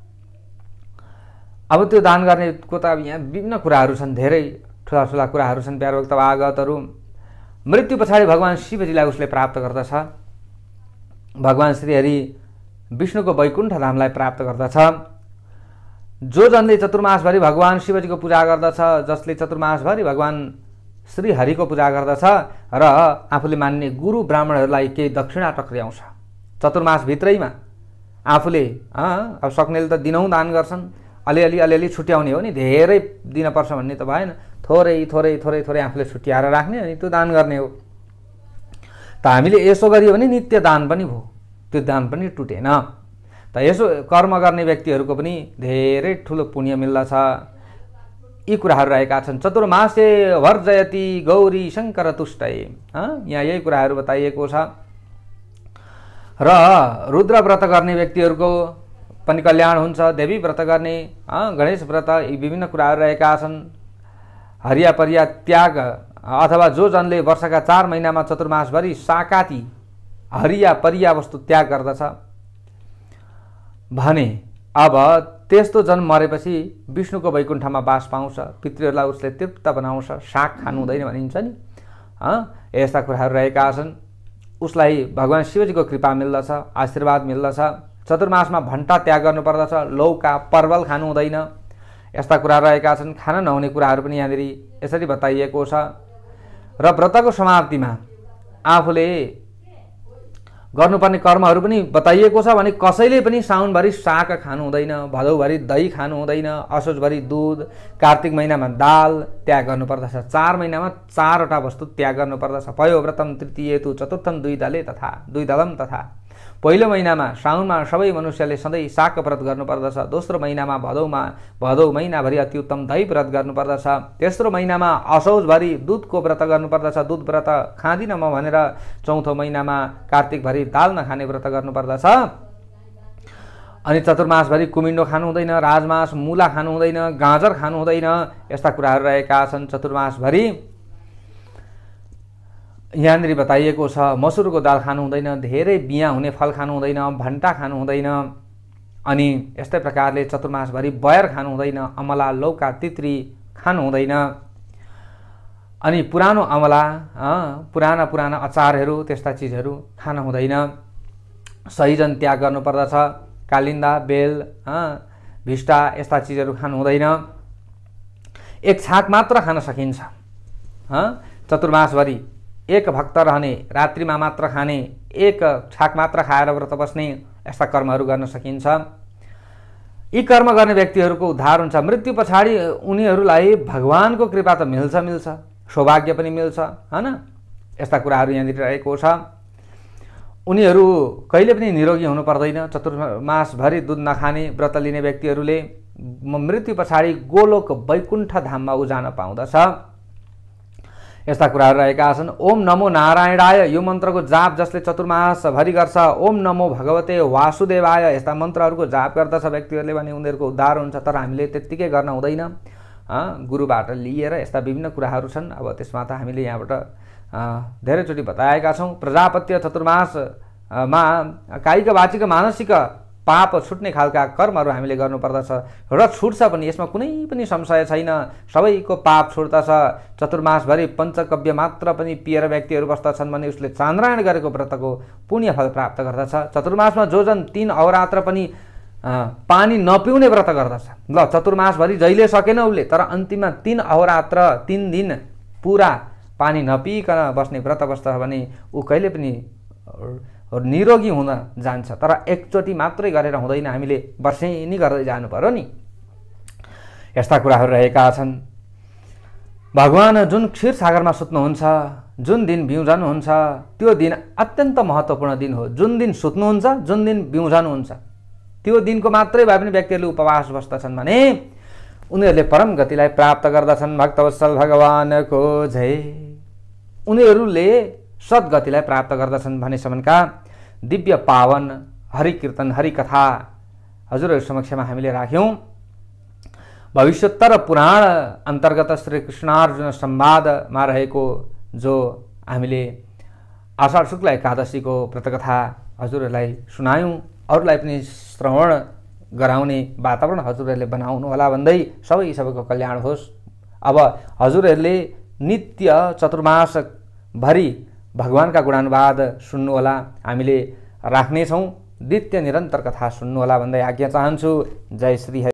अब त्यो दान गर्नेको त अब यहाँ विभिन्न कुराहरू छन्, धेरै ठुला ठुला कुराहरू छन्। प्यारो भक्तवागतहरू, मृत्यु पछाडि भगवान् शिवजीलाई उसले प्राप्त गर्दछ। भगवान् श्रीहरि विष्णुको वैकुण्ठ धामलाई प्राप्त गर्दछ। जो जनले चतुर्मासभरि भगवान् शिवजीको पूजा गर्दछ, जसले चतुर्मासभरि भगवान् श्रीहरिको पूजा गर्दछ र आफूले मान्ने गुरु ब्राह्मणहरूलाई केही दक्षिणा टक्र्याउँछ चतुर्मासभित्रैमा, आफूले अब सक्नेले त दिनहुँ दान गर्छन्, अलिअलि अलिअलि छुट्याउने हो नि, धेरै दिनपर्छ भन्ने त भएन। थोरै थोरै थोरै थोरै आफूले छुट्याएर राख्ने अनि त्यो दान गर्ने हो। त हामीले यसो गरियो भने नित्य दान पनि भयो, त्यो दान पनि टुटेन। त यसो कर्म गर्ने व्यक्तिहरूको पनि धेरै ठुलो पुण्य मिल्दछ। यी कुराहरू रहेका छन्। चतुर्मासे वर्जयति गौरी शङ्कर तुष्टय, यहाँ यही कुराहरू बताइएको छ। र रुद्र व्रत गर्ने व्यक्तिहरूको पनि कल्याण हुन्छ, देवी व्रत गर्ने, गणेश व्रत, यी विभिन्न कुराहरू रहेका छन्। हरिया परिया त्याग अथवा जो जनले वर्षका 4 महिनामा चतुर्मासभरि साकाती हरिया परिया वस्तु त्याग गर्दछ भने अब त्यस्तो जन मरेपछि विष्णुको वैकुण्ठमा बास पाउँछ, पितृहरूलाई उसले तृप्त बनाउँछ, साग खानु हुँदैन भनिन्छ नि। यस्ता कुराहरू रहेका छन्। उसलाई भगवान शिवजीको कृपा मिल्दछ, आशीर्वाद मिल्दछ। चतुर्मासमा भण्टा त्याग गर्नुपर्दछ, लौका परवल खानु हुँदैन। यस्ता कुराहरू रहेका छन्। खान नहुने कुराहरू पनि यहाँनिर यसरी बताइएको छ। र व्रतको समाप्तिमा आफूले गर्नुपर्ने कर्महरू पनि बताइएको छ भने कसैले पनि साउनभरि साग खानु हुँदैन, भदौभरि दही खानु हुँदैन, असोजभरि दूध, कार्तिक महिनामा दाल त्याग गर्नुपर्दछ, 4 महिनामा 4वटा वस्तु त्याग गर्नुपर्दछ। पयोव्रतम तृतीयेतु चतुर्थम द्विदलम तथा पहिलो महिनामा साउनमा सबै मनुष्यले सधैँ सागको व्रत गर्नुपर्दछ। दोस्रो महिनामा भदौ महिनाभरि अति उत्तम दही व्रत गर्नुपर्दछ। तेस्रो महिनामा असौजभरि दुधको व्रत गर्नुपर्दछ, दुध व्रत खाँदिनँ म भनेर। चौथो महिनामा कार्तिकभरि दाल नखाने व्रत गर्नुपर्दछ। अनि चतुर्मासभरि कुमिन्डो खानु हुँदैन, राजमास मुला खानु हुँदैन, गाजर खानु हुँदैन। यस्ता कुराहरू रहेका छन्। चतुर्मासभरि यहाँनिर बताइएको छ मसुरको दाल खानु हुँदैन, धेरै बिया हुने फल खानु हुँदैन, भण्टा खानु हुँदैन। अनि यस्तै प्रकारले चतुर्मासभरि बयर खानु हुँदैन, अमला लौका तित्री खानु हुँदैन। अनि पुरानो अमला, पुराना अचारहरू, त्यस्ता चिजहरू खान हुँदैन। सहिजन त्याग गर्नुपर्दछ। कालिन्दा, बेल, भिष्टा यस्ता चिजहरू खानु हुँदैन। एक छाक मात्र खान सकिन्छ। चतुर्मासभरि एक भक्त रहने, रात्रिमा मात्र खाने, एक छाक मात्र खाएर व्रत बस्ने, यस्ता कर्महरू गर्न सकिन्छ। यी कर्म गर्ने व्यक्तिहरूको उद्धार हुन्छ। मृत्यु पछाडि उनीहरूलाई भगवानको कृपा त मिल्छ, सौभाग्य पनि मिल्छ, हैन? यस्ता कुराहरू यहाँनिर रहेको छ। उनीहरू कहिले पनि निरोगी हुनु पर्दैन। चतुर्मासभरि दूध नखाने व्रत लिने व्यक्तिहरूले मृत्यु पछाडि गोलोक वैकुण्ठ धाममा उजान पाउँदछ। यस्ता कुराहरू रहेका छन्। ओम नमो नारायणाय यो मन्त्रको जाप जसले चतुर्मासभरि गर्छ, ओम नमो भगवते वासुदेवाय यस्ता मन्त्रहरूको जाप गर्दछ व्यक्तिहरूले भने उनीहरूको उद्धार हुन्छ। तर हामीले त्यत्तिकै गर्न हुँदैन। गुरुबाट लिएर यस्ता विभिन्न कुराहरू छन्। अब त्यसमा त हामीले यहाँबाट धेरैचोटि बताएका छौँ। प्रजापत्य चतुर्मासमा कायिक वाचिक मानसिक पाप छुट्ने खालका कर्महरू हामीले गर्नुपर्दछ र छुट्छ पनि। यसमा कुनै पनि संशय छैन। सबैको पाप छुट्दछ। चतुर्मासभरि पञ्चकव्य मात्र पनि पिएर व्यक्तिहरू बस्दछन् भने उसले चान्द्रायण गरेको व्रतको पुण्य फल प्राप्त गर्दछ। चतुर्मासमा जो जन 3 अहोरात्र पनि पानी नपिउने व्रत गर्दछ, ल चतुर्मासभरि जहिले सकेन उसले, तर अन्तिममा 3 अहोरात्र 3 दिन पुरा पानी नपिकन बस्ने व्रत बस्छ भने ऊ कहिले पनि निरोगी हुन जान्छ। तर एकचोटि मात्रै गरेर हुँदैन, हामीले वर्षेनी गर्दै जानु पर्यो नि। यस्ता कुराहरू रहेका छन्। भगवान जुन क्षीर सागरमा सुत्नुहुन्छ, जुन दिन बिउजनुहुन्छ, त्यो दिन अत्यन्त महत्त्वपूर्ण दिन हो। जुन दिन सुत्नुहुन्छ, जुन दिन बिउजनुहुन्छ, त्यो दिनको मात्रै भए पनि व्यक्तिहरूले उपवास बस्दछन् भने उनीहरूले परम गतिलाई प्राप्त गर्दछन्। भक्तवत्सल भगवानको जय। उनीहरूले सद्गतिलाई प्राप्त गर्दछन् भनेसम्मका दिव्य पावन हरिकीर्तन हरिकथा हजुरहरू समक्षमा हामीले राख्यौँ। भविष्योत्तर पुराण अन्तर्गत श्री कृष्णार्जुन संवादमा रहेको जो हामीले आषाढ शुक्ल एकादशीको व्रतकथा हजुरहरूलाई सुनायौँ, अरूलाई पनि श्रवण गराउने वातावरण हजुरहरूले बनाउनु होला भन्दै सबैको कल्याण होस्। अब हजुरहरूले नित्य चतुर्मासभरि भगवानका गुणानुवाद सुन्नुहोला, हामीले राख्नेछौँ। नित्य निरन्तर कथा सुन्नुहोला भन्दै आज्ञा चाहन्छु। जय श्री हरि।